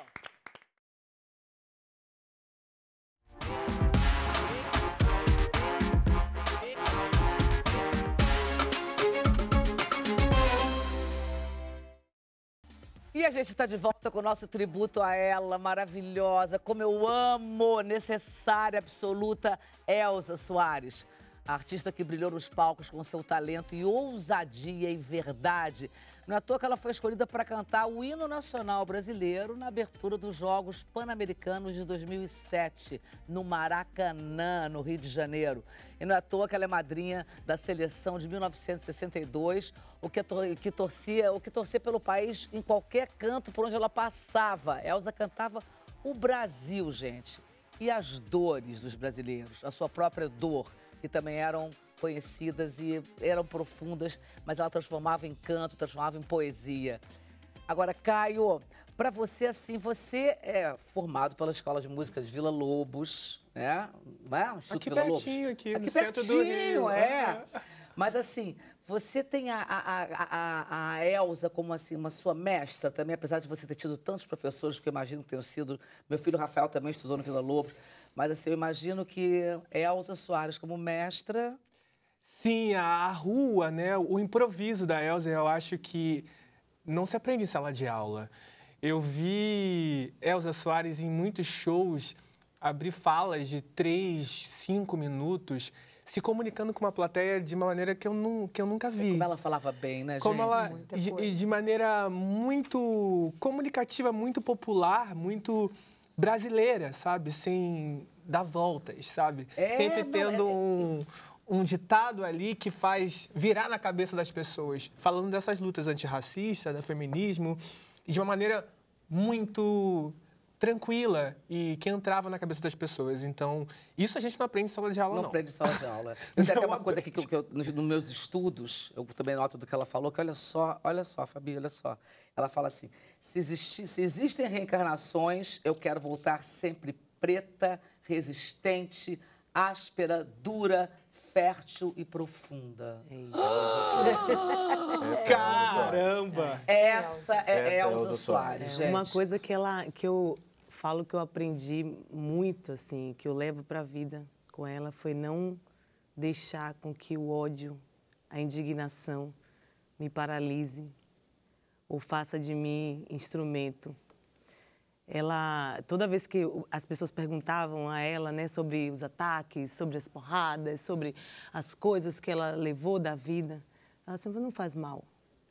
E a gente está de volta com o nosso tributo a ela, maravilhosa, como eu amo, necessária, absoluta, Elza Soares. A artista que brilhou nos palcos com seu talento e ousadia e verdade. Não é à toa que ela foi escolhida para cantar o hino nacional brasileiro na abertura dos Jogos Pan-Americanos de 2007, no Maracanã, no Rio de Janeiro. E não é à toa que ela é madrinha da seleção de 1962, o que torcia pelo país em qualquer canto por onde ela passava. Elza cantava o Brasil, gente. E as dores dos brasileiros, a sua própria dor, que também eram conhecidas e eram profundas, mas ela transformava em canto, transformava em poesia. Agora, Caio, para você, assim, você é formado pela Escola de Música de Vila Lobos, né? Não é? Instituto aqui Vila pertinho, Lobos. aqui no centro do Rio. É. Mas, assim, você tem a Elza como, assim, uma sua mestra também, apesar de você ter tido tantos professores, que eu imagino que tenham sido... Meu filho Rafael também estudou no Vila Lobos. Mas, assim, eu imagino que Elza Soares como mestra... Sim, a rua, né? O improviso da Elza, eu acho que não se aprende em sala de aula. Eu vi Elza Soares em muitos shows abrir falas de 3, 5 minutos, se comunicando com uma plateia de uma maneira que eu nunca vi. Como ela falava bem, né, como gente? Ela, de maneira muito comunicativa, muito popular, muito brasileira, sabe? Sem dar voltas, sabe? Sempre tendo um ditado ali que faz virar na cabeça das pessoas, falando dessas lutas antirracistas, do feminismo, de uma maneira muito tranquila e que entrava na cabeça das pessoas. Então, isso a gente não aprende em sala de aula, não. Não aprende em sala de aula. Tem até uma coisa aqui que nos meus estudos, eu também noto do que ela falou, que olha só, Fabi, olha só. Ela fala assim, se existem reencarnações, eu quero voltar sempre preta, resistente, áspera, dura, fértil e profunda. Caramba! Essa é Elza Soares, gente. Uma coisa que eu falo que eu aprendi muito, assim, que eu levo para a vida com ela, foi não deixar com que o ódio, a indignação me paralise ou faça de mim instrumento. Ela, toda vez que as pessoas perguntavam a ela, né, sobre os ataques, sobre as porradas, sobre as coisas que ela levou da vida, ela sempre não faz mal.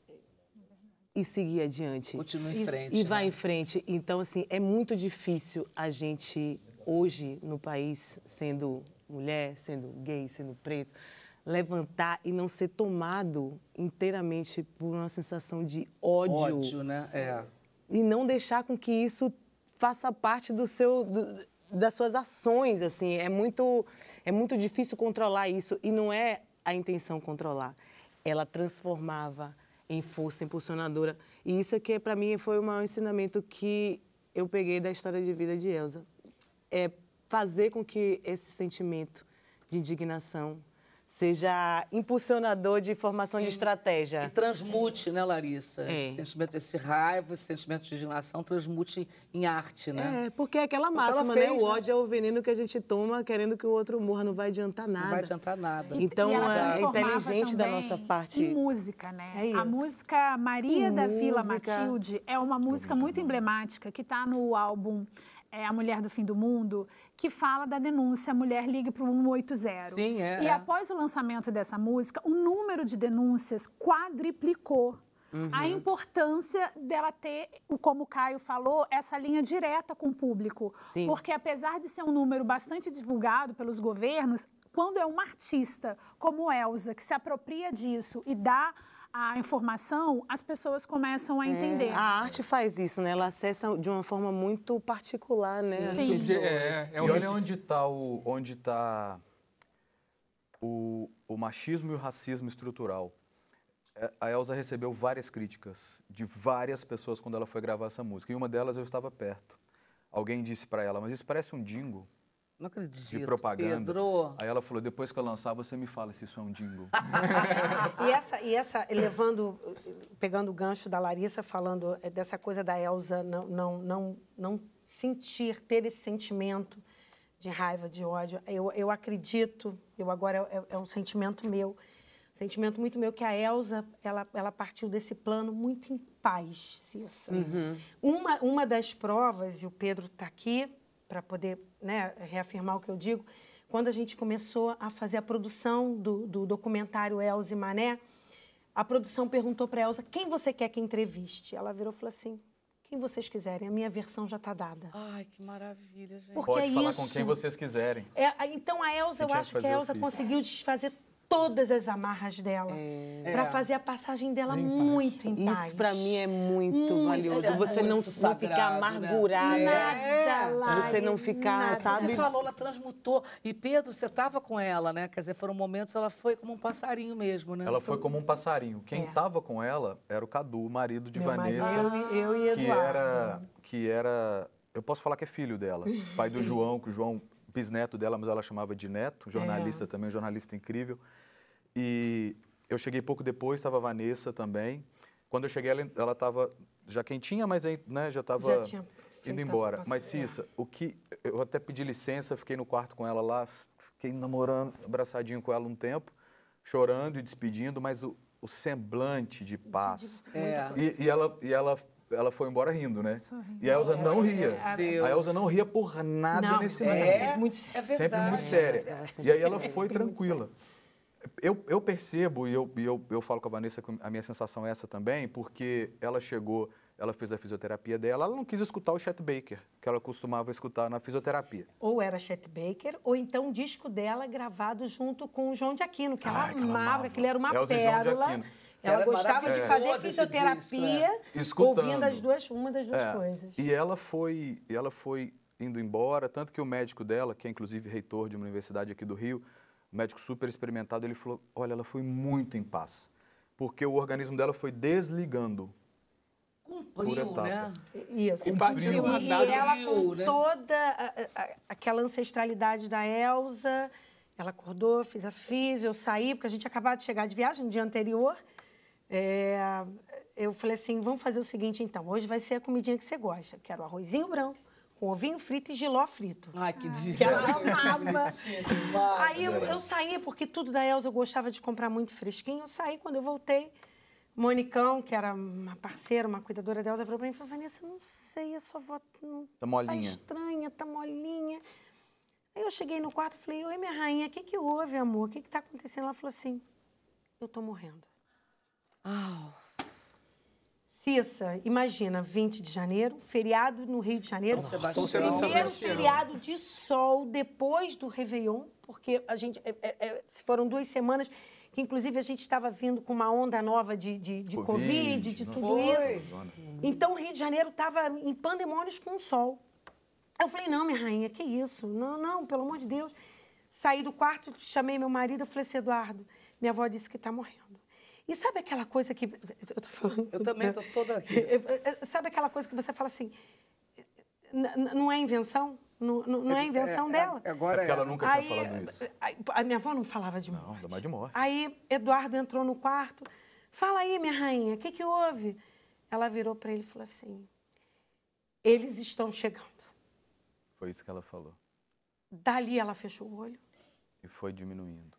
E seguir adiante. Continua em frente. E vai em frente. Então, assim, é muito difícil a gente, hoje, no país, sendo mulher, sendo gay, sendo preto, levantar e não ser tomado inteiramente por uma sensação de ódio. Ódio, né? E não deixar com que isso faça parte das suas ações, assim. É muito difícil controlar isso e não é a intenção controlar. Ela transformava em força impulsionadora. E isso aqui, para mim, foi o maior ensinamento que eu peguei da história de vida de Elza. É fazer com que esse sentimento de indignação seja impulsionador de formação de estratégia. E transmute, né, Larissa? Esse sentimento, esse raiva, esse sentimento de indignação transmute em arte, né? Porque é aquela máxima, né? O ódio é o veneno que a gente toma querendo que o outro morra, não vai adiantar nada. Não vai adiantar nada. Então, é inteligente da nossa parte. Em música, né? A música Maria da Vila Matilde é uma música muito emblemática que está no álbum A Mulher do Fim do Mundo, que fala da denúncia Mulher Ligue para o 180. Sim, E após o lançamento dessa música, o número de denúncias quadriplicou. A importância dela ter, como o Caio falou, essa linha direta com o público. Sim. Porque apesar de ser um número bastante divulgado pelos governos, quando é uma artista como Elza, que se apropria disso e dá a informação, as pessoas começam a entender. A arte faz isso, né? Ela acessa de uma forma muito particular, né? Sim. As pessoas. E olha onde está o machismo e o racismo estrutural. A Elza recebeu várias críticas de várias pessoas quando ela foi gravar essa música. E uma delas eu estava perto. Alguém disse para ela, mas isso parece um jingle. Não acredito, De propaganda. Pedro. Aí ela falou, depois que eu lançar, você me fala se isso é um jingle. Pegando o gancho da Larissa, falando dessa coisa da Elza não sentir, ter esse sentimento de raiva, de ódio. Eu acredito, agora é um sentimento meu, sentimento muito meu, que a Elza, ela partiu desse plano muito em paz, Cissa. Uma das provas, e o Pedro está aqui para poder, né, reafirmar o que eu digo, quando a gente começou a fazer a produção do documentário Elza e Mané, a produção perguntou para a Elza, quem você quer que entreviste? Ela virou e falou assim, quem vocês quiserem, a minha versão já está dada. Ai, que maravilha, gente. Porque pode falar com quem vocês quiserem. Então, a Elza, eu acho que a Elza conseguiu desfazer todas as amarras dela para fazer a passagem dela muito em paz. Isso para mim é muito valioso. Você não ficar amargurada. Nada. Você não ficar, sabe? Você falou, ela transmutou. E Pedro, você estava com ela, né? Quer dizer, foram momentos, ela foi como um passarinho mesmo, né? Ela foi como um passarinho. Quem estava com ela era o Cadu, o marido de Vanessa. Eu e Eduardo. Que era... Eu posso falar que é filho dela. Pai do João, que o João... bisneto dela, mas ela chamava de neto, jornalista também, um jornalista incrível. E eu cheguei pouco depois, estava a Vanessa também. Quando eu cheguei, ela estava já quentinha, mas né, já estava indo embora. Mas, Cissa, eu até pedi licença, fiquei no quarto com ela lá, fiquei namorando, abraçadinho com ela um tempo, chorando e despedindo, mas o semblante de paz. E ela foi embora rindo, né? E a Elza não ria. A Elza não ria por nada nesse momento. Sempre muito séria. E aí ela foi tranquila. Eu percebo, e eu falo com a Vanessa que a minha sensação é essa também, porque ela chegou, ela fez a fisioterapia dela, ela não quis escutar o Chet Baker, que ela costumava escutar na fisioterapia. Ou era Chet Baker, ou então um disco dela gravado junto com o João de Aquino, que ela amava, que aquilo era uma pérola. Ela gostava de fazer fisioterapia, ouvindo uma das duas coisas. E ela foi indo embora, tanto que o médico dela, que é inclusive reitor de uma universidade aqui do Rio, um médico super experimentado, ele falou, olha, ela foi muito em paz, porque o organismo dela foi desligando. Cumpriu, né? Isso. Cumpriu. E ela, com toda aquela ancestralidade da Elza, ela acordou, fez a fisio, eu saí, porque a gente acabava de chegar de viagem no dia anterior. Eu falei assim, vamos fazer o seguinte então, hoje vai ser a comidinha que você gosta. Quero arrozinho branco, com ovinho frito e jiló frito. Ai, que delícia. Que ela amava. Aí eu saí, porque tudo da Elza eu gostava de comprar muito fresquinho. Eu saí, quando eu voltei, Monicão, que era uma parceira, uma cuidadora da Elza, falou para mim, Vanessa, não sei, a sua avó tá molinha. Tá estranha, tá molinha. Aí eu cheguei no quarto e falei, oi, minha rainha, o que houve, amor? O que tá acontecendo? Ela falou assim, eu tô morrendo. Cissa, imagina, 20 de janeiro, feriado no Rio de Janeiro. Primeiro feriado de sol depois do Réveillon, porque a gente foram 2 semanas que, inclusive, a gente estava vindo com uma onda nova de Covid, de tudo isso. Então, o Rio de Janeiro estava em pandemônios com o sol. Eu falei, não, minha rainha, que isso? Não, pelo amor de Deus. Saí do quarto, chamei meu marido, eu falei assim, Eduardo, minha avó disse que está morrendo. E sabe aquela coisa que... Eu tô falando... Eu também estou toda aqui. Sabe aquela coisa que você fala assim, não é invenção? Não é invenção dela? Agora porque ela nunca tinha falado isso. A minha avó não falava de morte. Não, ainda mais de morte. Aí Eduardo entrou no quarto, fala aí, minha rainha, o que houve? Ela virou para ele e falou assim, eles estão chegando. Foi isso que ela falou. Dali ela fechou o olho. E foi diminuindo.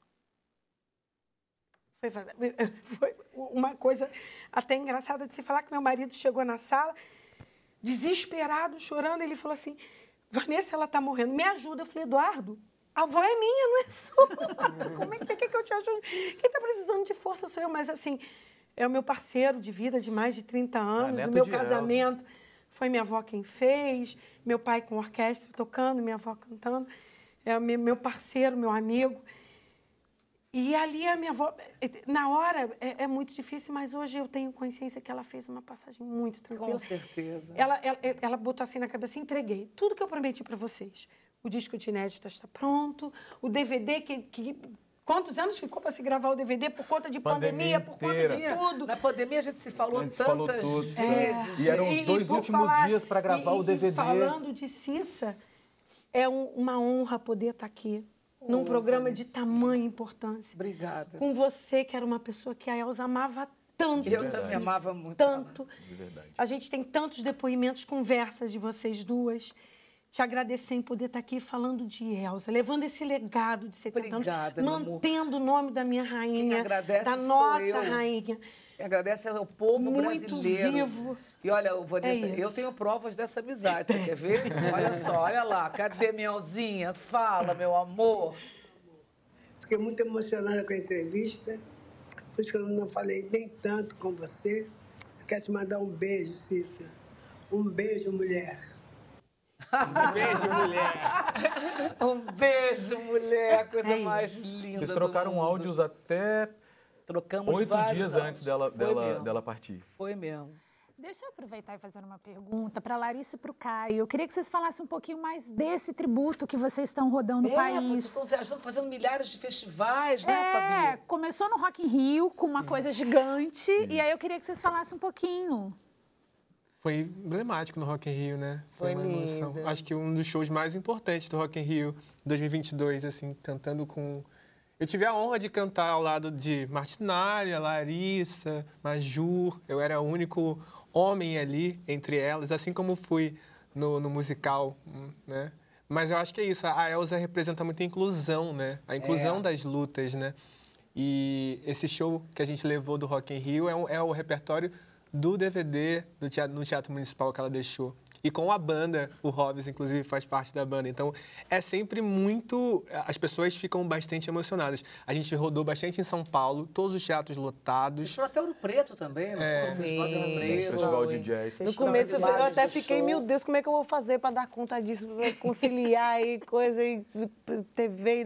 Foi uma coisa até engraçada de se falar que meu marido chegou na sala, desesperado, chorando. Ele falou assim, Vanessa, ela está morrendo, me ajuda. Eu falei, Eduardo, a avó é minha, não é sua. Como é que você quer que eu te ajude? Quem está precisando de força sou eu. Mas, assim, é o meu parceiro de vida de mais de 30 anos. O meu casamento foi minha avó quem fez, meu pai com orquestra tocando, minha avó cantando. É meu parceiro, meu amigo. E ali a minha avó, na hora é muito difícil, mas hoje eu tenho consciência que ela fez uma passagem muito tranquila. Com certeza. Ela botou assim na cabeça, entreguei tudo que eu prometi para vocês. O disco de inéditas está pronto, o DVD quantos anos ficou para se gravar o DVD por conta de pandemia por conta de tudo. Na pandemia a gente se falou tantas vezes. E eram os 2 últimos dias para gravar o DVD. Falando de Cissa, é uma honra poder estar aqui. Num programa de tamanha importância. Obrigada. Com você, que era uma pessoa que a Elza amava tanto. Eu também amava muito. Tanto. De verdade. A gente tem tantos depoimentos, conversas de vocês duas. Te agradecer em poder estar aqui falando de Elza, levando esse legado de 70 anos, mantendo o nome da minha rainha, da nossa rainha. Agradece ao povo muito brasileiro. Vivo. E olha, Vanessa, eu tenho provas dessa amizade. Você quer ver? Olha só, olha lá. Cadê Melzinha? Fala, meu amor. Fiquei muito emocionada com a entrevista. Por isso que eu não falei nem tanto com você. Eu quero te mandar um beijo, Cissa. Um beijo, mulher. Um beijo, mulher. Um beijo, mulher. Coisa mais linda. Vocês trocaram áudios até... Trocamos 8 dias antes dela partir. Foi mesmo. Deixa eu aproveitar e fazer uma pergunta para a Larissa e para o Caio. Eu queria que vocês falassem um pouquinho mais desse tributo que vocês estão rodando no país. Vocês estão viajando, fazendo milhares de festivais, né, Fabi? Começou no Rock in Rio com uma coisa gigante. E aí eu queria que vocês falassem um pouquinho. Foi emblemático no Rock in Rio, né? Foi uma emoção. lindo. Acho que um dos shows mais importantes do Rock in Rio 2022, assim, cantando com... Eu tive a honra de cantar ao lado de Martinália, Larissa, Majur. Eu era o único homem ali entre elas, assim como fui no musical, né? Mas eu acho que é isso, a Elza representa muita inclusão, né? A inclusão das lutas, né? E esse show que a gente levou do Rock in Rio é o repertório do DVD no Teatro Municipal que ela deixou. E com a banda, o Hobbs, inclusive, faz parte da banda. Então, é sempre muito... As pessoas ficam bastante emocionadas. A gente rodou bastante em São Paulo, todos os teatros lotados. Vocês foram até Ouro Preto também, não foi? Festival de jazz. No começo eu até fiquei, meu Deus, como é que eu vou fazer para dar conta disso, conciliar e coisa, e TV,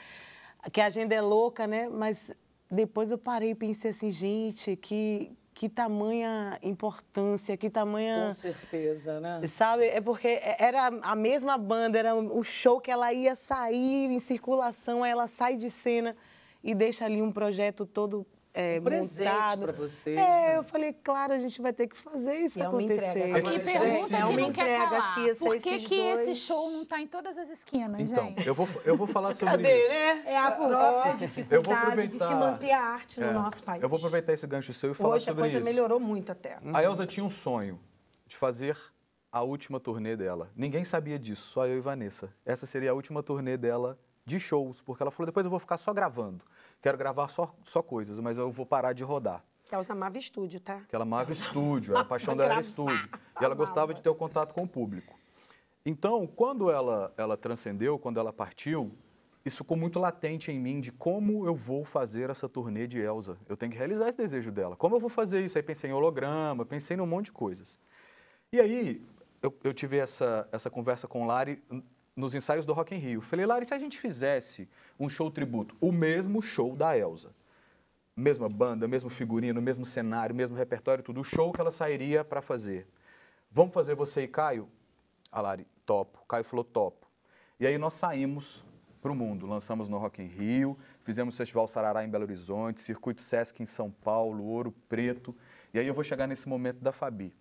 que a agenda é louca, né? Mas depois eu parei e pensei assim, gente, que tamanha importância, que tamanha... Com certeza, né? Sabe? É porque era a mesma banda, era o show que ela ia sair em circulação, aí ela sai de cena e deixa ali um projeto todo presente para vocês. Eu falei, claro, a gente vai ter que fazer isso acontecer. E pergunta que não quer calar. Por que esse show não está em todas as esquinas, então, gente? Eu vou falar sobre isso. Né? É a própria dificuldade de se manter a arte no nosso país. Eu vou aproveitar esse gancho seu e falar sobre isso. Hoje a coisa melhorou muito até. A Elza tinha um sonho de fazer a última turnê dela. Ninguém sabia disso, só eu e Vanessa. Essa seria a última turnê dela de shows, porque ela falou, depois eu vou ficar só gravando. Quero gravar só coisas, mas eu vou parar de rodar. Que ela amava estúdio, tá? Que ela amava estúdio, a paixão dela era estúdio. E ela gostava de ter o contato com o público. Então, quando ela transcendeu, quando ela partiu, isso ficou muito latente em mim de como eu vou fazer essa turnê de Elza. Eu tenho que realizar esse desejo dela. Como eu vou fazer isso? Aí pensei em holograma, pensei num monte de coisas. E aí, eu tive essa conversa com Lari nos ensaios do Rock in Rio. Falei, Lari, se a gente fizesse um show tributo, o mesmo show da Elza, mesma banda, mesmo figurino, mesmo cenário, mesmo repertório, tudo, o show que ela sairia para fazer. Vamos fazer você e Caio? A Lari, topo. O Caio falou, topo. E aí nós saímos para o mundo, lançamos no Rock in Rio, fizemos o Festival Sarará em Belo Horizonte, Circuito Sesc em São Paulo, Ouro Preto, e aí eu vou chegar nesse momento da Fabi.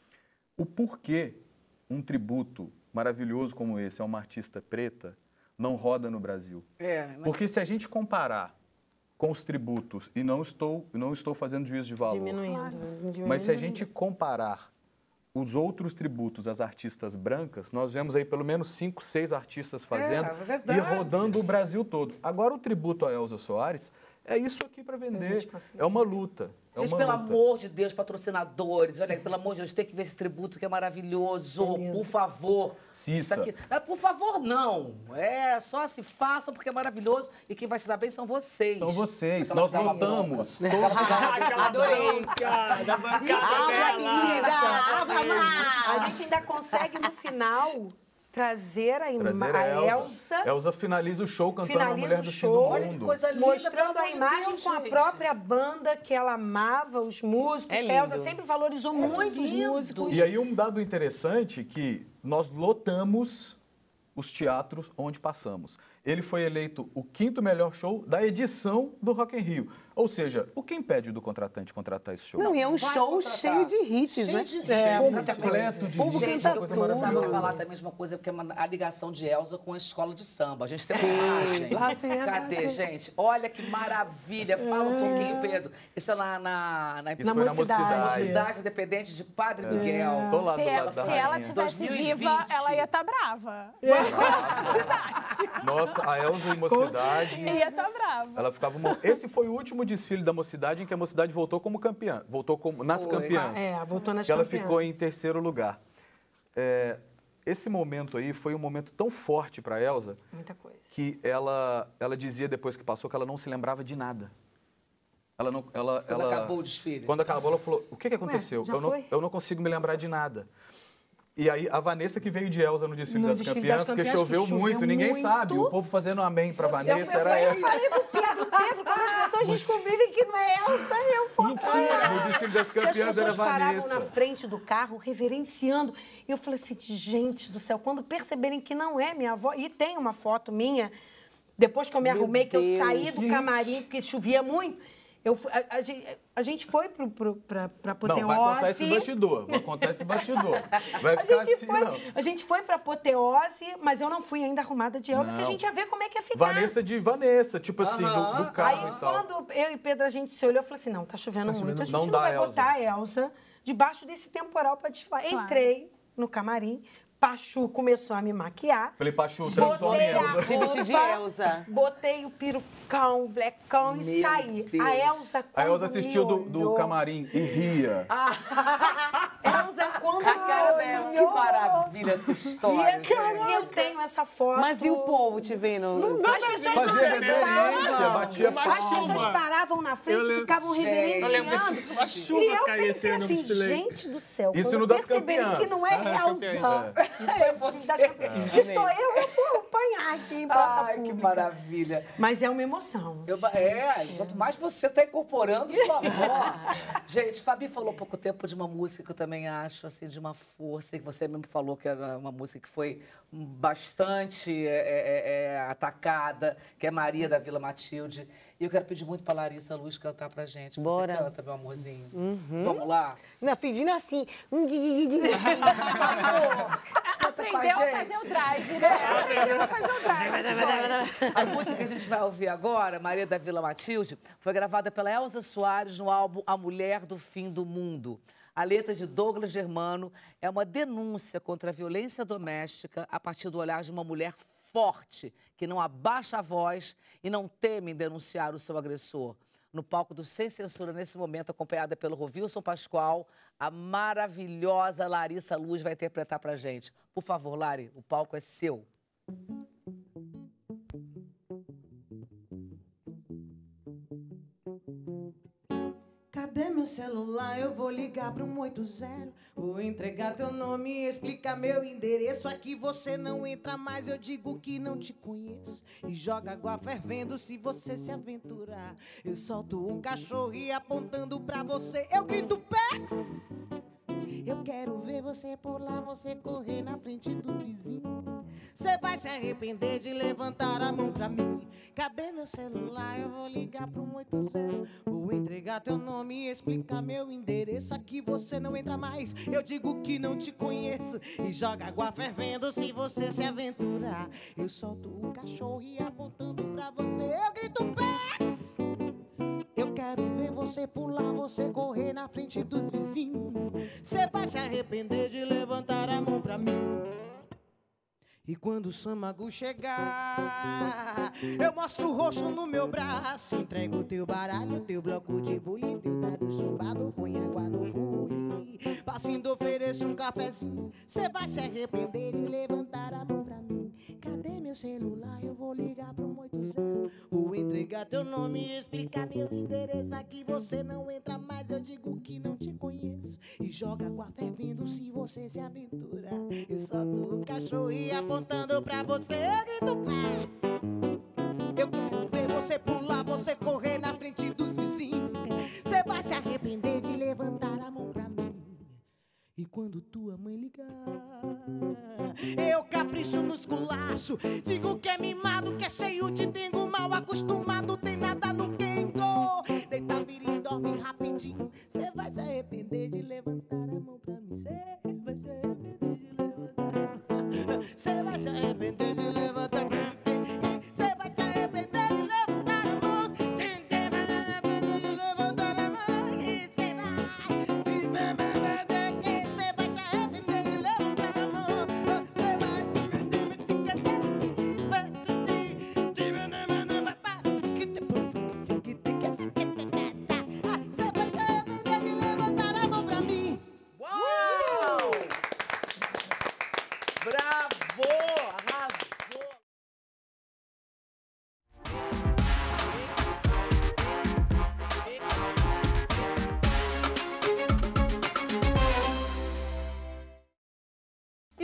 O porquê um tributo maravilhoso como esse a uma artista preta não roda no Brasil? Porque se a gente comparar com os tributos, e não estou fazendo juízo de valor, mas se a gente comparar os outros tributos às artistas brancas, nós vemos aí pelo menos 5, 6 artistas fazendo e rodando o Brasil todo. Agora o tributo a Elza Soares é isso aqui para vender, é uma luta. Gente, pelo amor de Deus, patrocinadores, olha, pelo amor de Deus, tem que ver esse tributo que é maravilhoso, por favor. Cissa. Por favor, não. Só se façam porque é maravilhoso e quem vai se dar bem são vocês. São vocês, nós lutamos. Adorei. Da bancada dela. A gente ainda consegue no final trazer a Elza. Elza finaliza o show cantando A Mulher do Fim do Mundo. Olha que coisa linda, mostrando a imagem com a própria banda que ela amava, os músicos. Que a Elza sempre valorizou muito os músicos. E aí um dado interessante que nós lotamos os teatros onde passamos. Ele foi eleito o 5º melhor show da edição do Rock in Rio. Ou seja, o que impede do contratante contratar esse show? Não, e é um show cheio de hits, né? Completo de hits. Gente, eu precisava falar também de uma coisa, porque é a ligação de Elza com a escola de samba. A gente tem uma imagem. Cadê, gente? Olha que maravilha. Fala um pouquinho, Pedro. Isso é lá na Mocidade Independente de Padre Miguel. Tô lá do lado da Se ela tivesse viva, ela ia estar brava. Nossa, a Elza em Mocidade. Ia estar brava. Ela ficava... Esse foi o último último desfile da Mocidade em que a Mocidade voltou como campeã, voltou nas campeãs. Voltou nas campeãs. Que ela ficou em terceiro lugar. Esse momento aí foi um momento tão forte para a Elza. Muita coisa. Que ela dizia depois que passou que ela não se lembrava de nada. Quando acabou o desfile. Quando acabou, ela falou, o que aconteceu? Eu não consigo me lembrar de nada. E aí, a Vanessa que veio de Elza no desfile das campeãs, porque choveu muito, ninguém sabe. O povo fazendo amém pra Vanessa, era ela. Eu falei pro Pedro, quando as pessoas descobrirem que não é Elza, eu fui. Mentira, no desfile das campeãs era Vanessa. As pessoas paravam na frente do carro, reverenciando. E eu falei assim, gente do céu, quando perceberem que não é minha avó... E tem uma foto minha, depois que eu me arrumei, que eu saí do camarim, porque chovia muito... A gente foi pra Apoteose. Não, vai contar esse bastidor. Vai ficar assim, não. A gente foi pra Apoteose, mas eu não fui ainda arrumada de Elza, porque a gente ia ver como é que ia ficar. Vanessa, tipo assim, do carro aí, e tal. Quando eu e Pedro, a gente se olhou, eu falei assim, não, tá chovendo muito, a gente não vai botar a Elza debaixo desse temporal pra desfilar. Entrei no camarim, Pachu começou a me maquiar. Falei, Pachu, transforma em Elza. De Elza. Botei o perucão, o blackão e saí. Deus. A Elza assistiu do camarim e ria. Elza, quando a cara dela, que maravilha essa história. E eu tenho essa foto. Mas e o povo te vendo? As pessoas fazia reverência, batia palma. As pessoas paravam na frente e ficavam reverenciando. Eu lembro dessa chuva e eu cair pensei assim, gente do céu, Isso quando no das perceberem campeãs. que não é Elza. Se sou eu vou apanhar aqui em praça pública. Que maravilha. Mas é uma emoção. Quanto mais você está incorporando sua avó. Gente, Fabi falou há pouco tempo de uma música que eu também acho, assim, de uma força, que você mesmo falou que era uma música que foi bastante atacada, que é Maria da Vila Matilde. E eu quero pedir muito para Larissa Luz cantar pra gente. Bora. Você canta, meu amorzinho. Vamos lá? Não, pedindo assim. Aprendeu a fazer o drive, né? Aprendeu a fazer o drive. A música que a gente vai ouvir agora, Maria da Vila Matilde, foi gravada pela Elza Soares no álbum A Mulher do Fim do Mundo. A letra de Douglas Germano é uma denúncia contra a violência doméstica a partir do olhar de uma mulher forte, que não abaixa a voz e não teme em denunciar o seu agressor. No palco do Sem Censura, nesse momento, acompanhada pelo Rovilson Pascoal, a maravilhosa Larissa Luz vai interpretar pra gente. Por favor, Lari, o palco é seu. Cadê meu celular? Eu vou ligar pro 180. Vou entregar teu nome e explicar meu endereço. Aqui você não entra mais, eu digo que não te conheço. E joga água fervendo se você se aventurar. Eu solto um cachorro e apontando pra você eu grito Pex. Eu quero ver você pular, você correr na frente dos vizinhos. Você vai se arrepender de levantar a mão pra mim. Cadê meu celular? Eu vou ligar pro 180. Vou entregar teu nome e explicar meu endereço. Aqui você não entra mais, eu digo que não te conheço. E joga água fervendo se você se aventurar. Eu solto o cachorro e apontando pra você eu grito Pets. Eu quero ver você pular, você correr na frente dos vizinhos. Você vai se arrepender de levantar a mão pra mim. E quando o Samago chegar, eu mostro o roxo no meu braço. Entrego teu baralho, teu bloco de bule, teu dado chumbado, põe água no bule. Passindo, ofereço um cafezinho. Cê vai se arrepender de levantar a mão pra mim. Cadê meu celular? Eu vou ligar pro 180. Vou entregar teu nome e explicar meu endereço. Aqui você não entra mais, eu digo que não te conheço. E joga água fervendo se você se aventurar. Eu solto o cachorro e apontando pra você eu grito Pet. Eu quero ver você pular, você correr na frente dos vizinhos. Você vai se arrepender de levantar a mão pra mim. E quando tua mãe ligar, eu capricho no esculacho. Digo que é mimado, que é cheio de dengo, mal acostumado, tem nada no Kengo. Deita, vira e dorme rapidinho. Você vai se arrepender de levantar a mão pra mim. Você vai se arrepender de levantar a mão. Você vai se arrepender de levantar a mão. Você vai se arrepender de levantar a mão. Você vai se arrepender de levantar a mão. E você vai.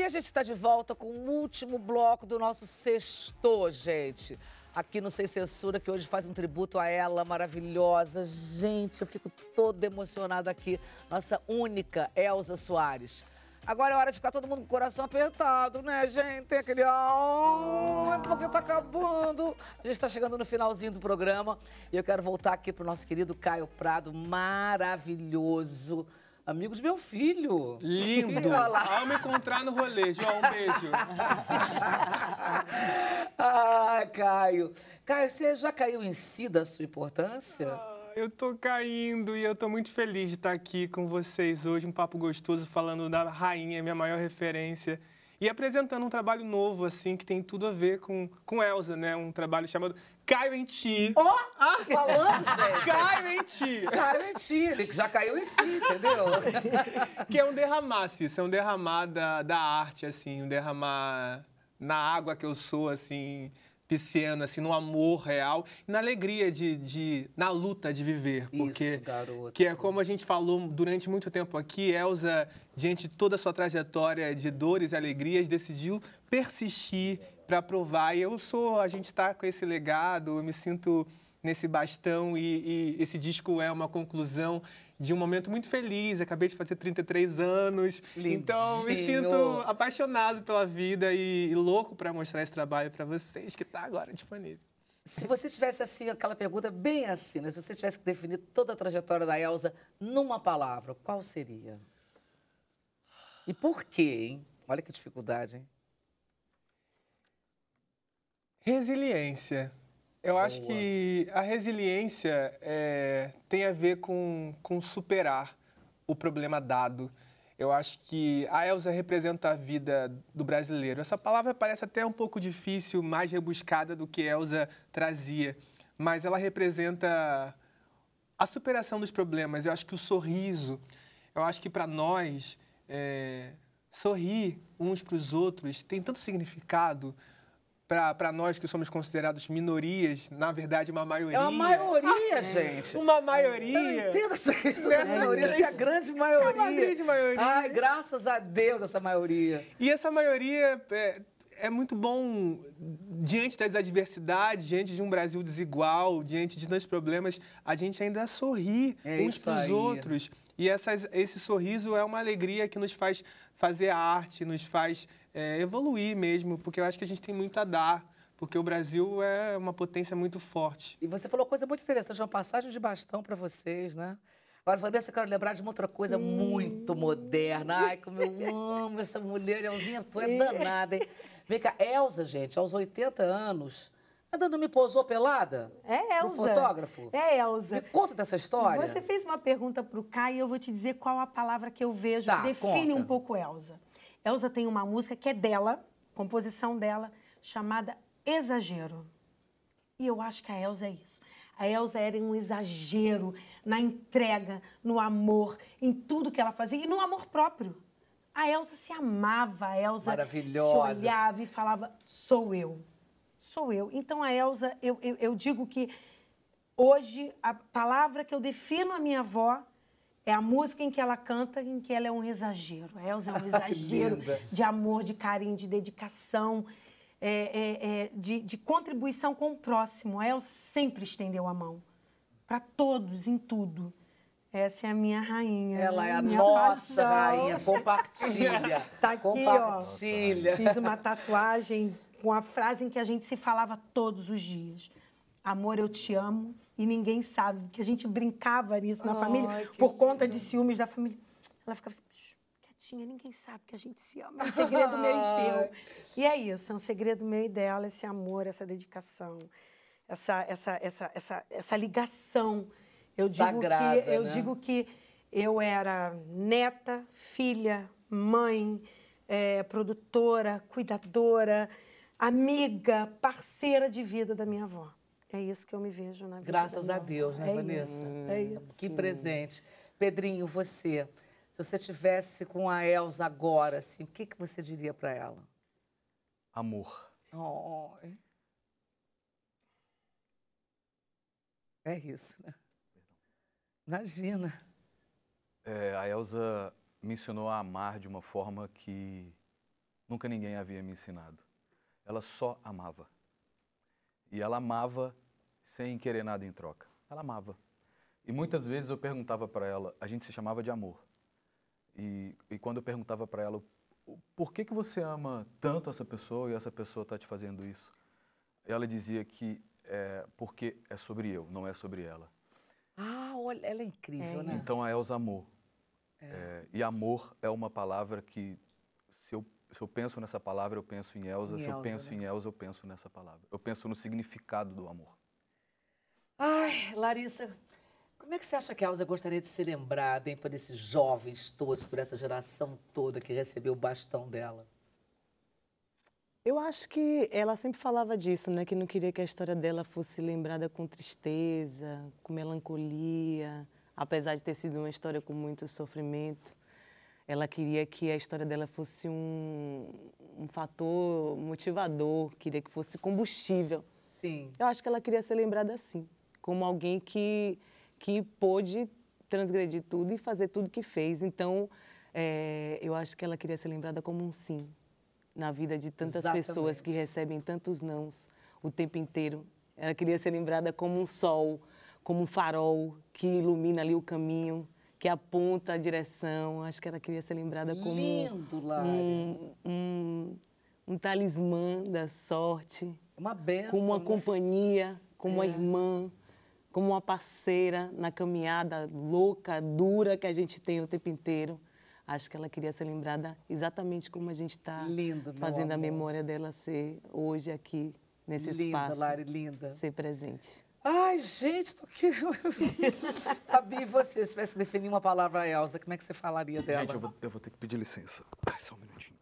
E a gente está de volta com o último bloco do nosso Sextou, gente. Aqui no Sem Censura, que hoje faz um tributo a ela, maravilhosa. Gente, eu fico toda emocionada aqui. Nossa única Elza Soares. Agora é hora de ficar todo mundo com o coração apertado, né, gente? Tem aquele... é porque tá acabando. A gente tá chegando no finalzinho do programa. E eu quero voltar aqui pro nosso querido Caio Prado, maravilhoso. Amigos do meu filho. Lindo. Vamos encontrar no rolê. João, um beijo. Ah, Caio. Caio, você já caiu em si da sua importância? Eu tô caindo e eu tô muito feliz de estar aqui com vocês hoje. Um papo gostoso, falando da rainha, minha maior referência. E apresentando um trabalho novo, assim, que tem tudo a ver com Elza, né? Um trabalho chamado Caio em Ti. Falando, gente. Caio em Ti. Caio em Ti, ele já caiu em si, entendeu? Que é um derramar, Cissa, é um derramar da arte, assim, um derramar na água que eu sou, assim, pisciano, assim, no amor real e na alegria na luta de viver. Porque, isso, garoto. Que é como a gente falou durante muito tempo aqui, Elza, diante de toda a sua trajetória de dores e alegrias, decidiu persistir para provar. E a gente está com esse legado, eu me sinto nesse bastão e esse disco é uma conclusão de um momento muito feliz. Acabei de fazer 33 anos. Lindinho. Então, me sinto apaixonado pela vida e louco para mostrar esse trabalho para vocês, que está agora disponível. Se você tivesse, assim, aquela pergunta bem assim, né? Se você tivesse que definir toda a trajetória da Elza numa palavra, qual seria? E por quê, hein? Olha que dificuldade, hein? Resiliência. Eu acho que a resiliência tem a ver com superar o problema dado. Eu acho que a Elza representa a vida do brasileiro. Essa palavra parece até um pouco difícil, mais rebuscada do que Elza trazia, mas ela representa a superação dos problemas. Eu acho que o sorriso, eu acho que para nós, sorrir uns para os outros tem tanto significado. Para nós que somos considerados minorias, na verdade, uma maioria. É uma maioria, gente. Uma maioria. Eu entendo essa questão da maioria, essa é a grande maioria. É uma grande maioria. Ai, graças a Deus, essa maioria. E essa maioria é muito bom diante das adversidades, diante de um Brasil desigual, diante de tantos problemas, a gente ainda sorri uns para os outros. E esse sorriso é uma alegria que nos faz fazer arte, nos faz evoluir mesmo, porque eu acho que a gente tem muito a dar, porque o Brasil é uma potência muito forte. E você falou uma coisa muito interessante, uma passagem de bastão para vocês, né? Agora, Vanessa, eu quero lembrar de uma outra coisa muito moderna. Ai, como eu amo essa mulher, Elzinha, tu é danada, hein? Vem cá, Elza, gente, aos 80 anos, ainda não me posou pelada? É Elza. No fotógrafo? É Elza. Me conta dessa história. Você fez uma pergunta para o Caio e eu vou te dizer qual a palavra que eu vejo que define um pouco Elza. Elza tem uma música que é dela, composição dela, chamada Exagero. E eu acho que a Elza é isso. A Elza era um exagero na entrega, no amor, em tudo que ela fazia e no amor próprio. A Elza se amava, a Elza se olhava e falava, sou eu. Sou eu. Então, a Elza, eu digo que hoje a palavra que eu defino a minha avó é a música em que ela canta, em que ela é um exagero. A Elza é um exagero de amor, de carinho, de dedicação, de contribuição com o próximo. A Elza sempre estendeu a mão para todos, em tudo. Essa é a minha rainha. Ela é a nossa rainha. Compartilha. Tá aqui, compartilha. Ó. Fiz uma tatuagem com a frase em que a gente se falava todos os dias. Amor, eu te amo e ninguém sabe. Que a gente brincava nisso na família por conta de ciúmes da família. Ela ficava assim, quietinha, ninguém sabe que a gente se ama. É um segredo meu e seu. E é isso, é um segredo meu e dela, esse amor, essa dedicação, essa ligação. Eu digo que eu era neta, filha, mãe, produtora, cuidadora, amiga, parceira de vida da minha avó. É isso que eu me vejo na vida. Graças a Deus, né, Vanessa? É isso. Que presente. Pedrinho, você, se você tivesse com a Elza agora, assim, o que você diria para ela? Amor. Oh. É isso, né? Imagina. A Elza me ensinou a amar de uma forma que nunca ninguém havia me ensinado. Ela só amava. E ela amava sem querer nada em troca. Ela amava. E muitas vezes eu perguntava para ela, a gente se chamava de amor. E quando eu perguntava para ela, por que você ama tanto essa pessoa e essa pessoa está te fazendo isso? Ela dizia que porque é sobre eu, não é sobre ela. Ah, olha, ela é incrível, né? Então a Elza amou. E amor é uma palavra que, se eu penso nessa palavra, eu penso em Elza. Se eu penso em Elza, eu penso nessa palavra. Eu penso no significado do amor. Ai, Larissa, como é que você acha que a Elza gostaria de ser lembrada, hein, por esses jovens todos, por essa geração toda que recebeu o bastão dela? Eu acho que ela sempre falava disso, né? Que não queria que a história dela fosse lembrada com tristeza, com melancolia, apesar de ter sido uma história com muito sofrimento. Ela queria que a história dela fosse um fator motivador, queria que fosse combustível. Sim. Eu acho que ela queria ser lembrada assim, como alguém que pôde transgredir tudo e fazer tudo que fez. Então, eu acho que ela queria ser lembrada como um sim na vida de tantas pessoas que recebem tantos nãos o tempo inteiro. Ela queria ser lembrada como um sol, como um farol que ilumina ali o caminho, que aponta a direção. Acho que ela queria ser lembrada como um talismã da sorte. Uma bênção, como uma companhia, como uma irmã, como uma parceira na caminhada louca, dura que a gente tem o tempo inteiro. Acho que ela queria ser lembrada exatamente como a gente está fazendo a memória dela ser hoje aqui, nesse espaço. Lari, linda. Ser presente. Ai, gente, tô aqui. Fabi, e você, se tivesse que definir uma palavra a Elza, como é que você falaria dela? Gente, eu vou ter que pedir licença. Ai, só um minutinho.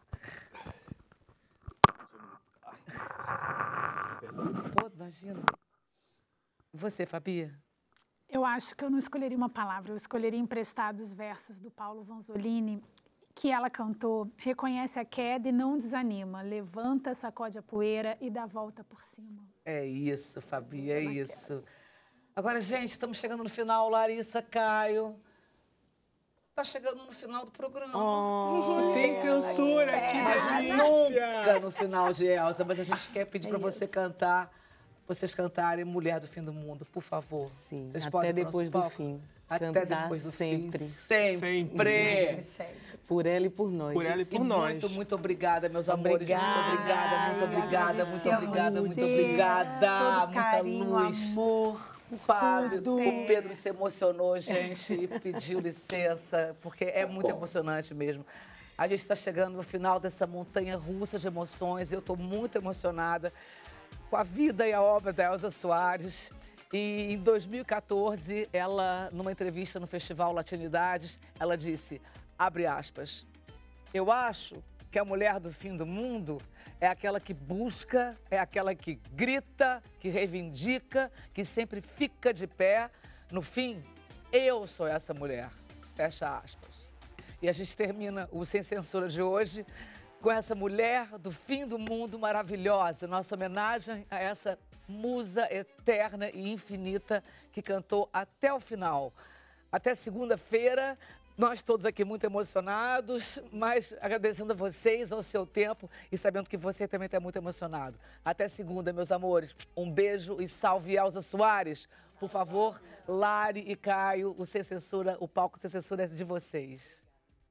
Todo, imagina. E você, Fabi? Eu acho que eu não escolheria uma palavra, eu escolheria emprestados versos do Paulo Vanzolini, que ela cantou: reconhece a queda e não desanima, levanta, sacode a poeira e dá a volta por cima. É isso, Fabi, é isso. Agora, gente, estamos chegando no final, Larissa, Caio. Tá chegando no final do programa. Sem censura, que delícia! Nunca no final de Elza, mas a gente quer pedir para você cantar. Vocês cantarem Mulher do Fim do Mundo, por favor. Sim, vocês até depois do fim. Até depois do sempre. fim. Sempre. Por ela e por nós. Por ela e por nós. Muito, muito obrigada, meus amores. Muito obrigada, muito obrigada, muito obrigada, muito obrigada. Muita luz. Amor. Fábio, o Pedro se emocionou, gente, e pediu licença, porque é muito emocionante mesmo. A gente está chegando no final dessa montanha russa de emoções. Eu estou muito emocionada com a vida e a obra da Elza Soares. E em 2014, ela, numa entrevista no Festival Latinidades, ela disse, abre aspas, eu acho que a mulher do fim do mundo é aquela que busca, é aquela que grita, que reivindica, que sempre fica de pé. No fim, eu sou essa mulher. Fecha aspas. E a gente termina o Sem Censura de hoje com essa mulher do fim do mundo maravilhosa. Nossa homenagem a essa musa eterna e infinita que cantou até o final. Até segunda-feira, nós todos aqui muito emocionados, mas agradecendo a vocês, ao seu tempo e sabendo que você também está muito emocionado. Até segunda, meus amores. Um beijo e salve Elza Soares. Por favor, Lari e Caio, o Sem Censura, o palco Sem Censura é de vocês.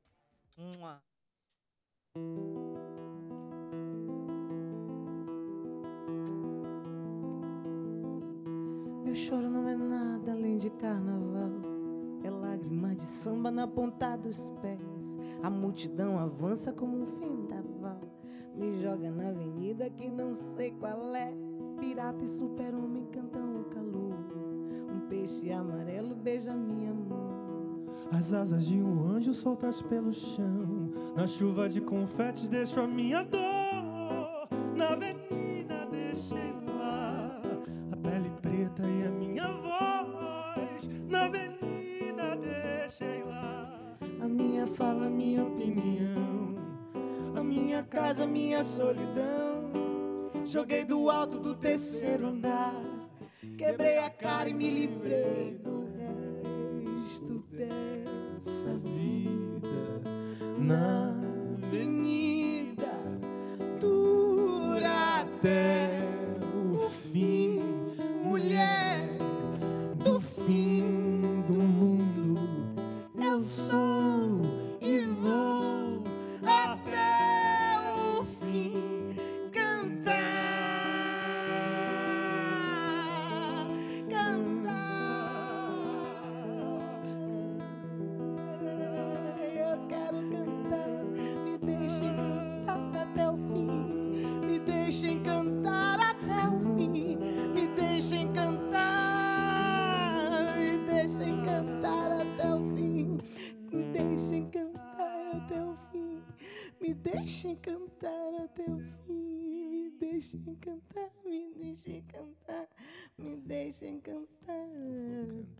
Meu choro não é nada além de carnaval. É lágrima de samba na ponta dos pés. A multidão avança como um vendaval. Me joga na avenida que não sei qual é. Pirata e super-homem cantam o calor. Um peixe amarelo beija minha mão. As asas de um anjo soltas pelo chão. Na chuva de confetes deixo a minha dor. Na avenida deixei lá a pele preta e a minha voz. Na avenida deixei lá a minha fala, a minha opinião, a minha casa, a minha solidão. Joguei do alto do terceiro andar, quebrei a cara e me livrei do resto dessa vida. Na avenida Me deixem cantar até o fim, me deixem cantar, me deixem cantar, me deixem cantar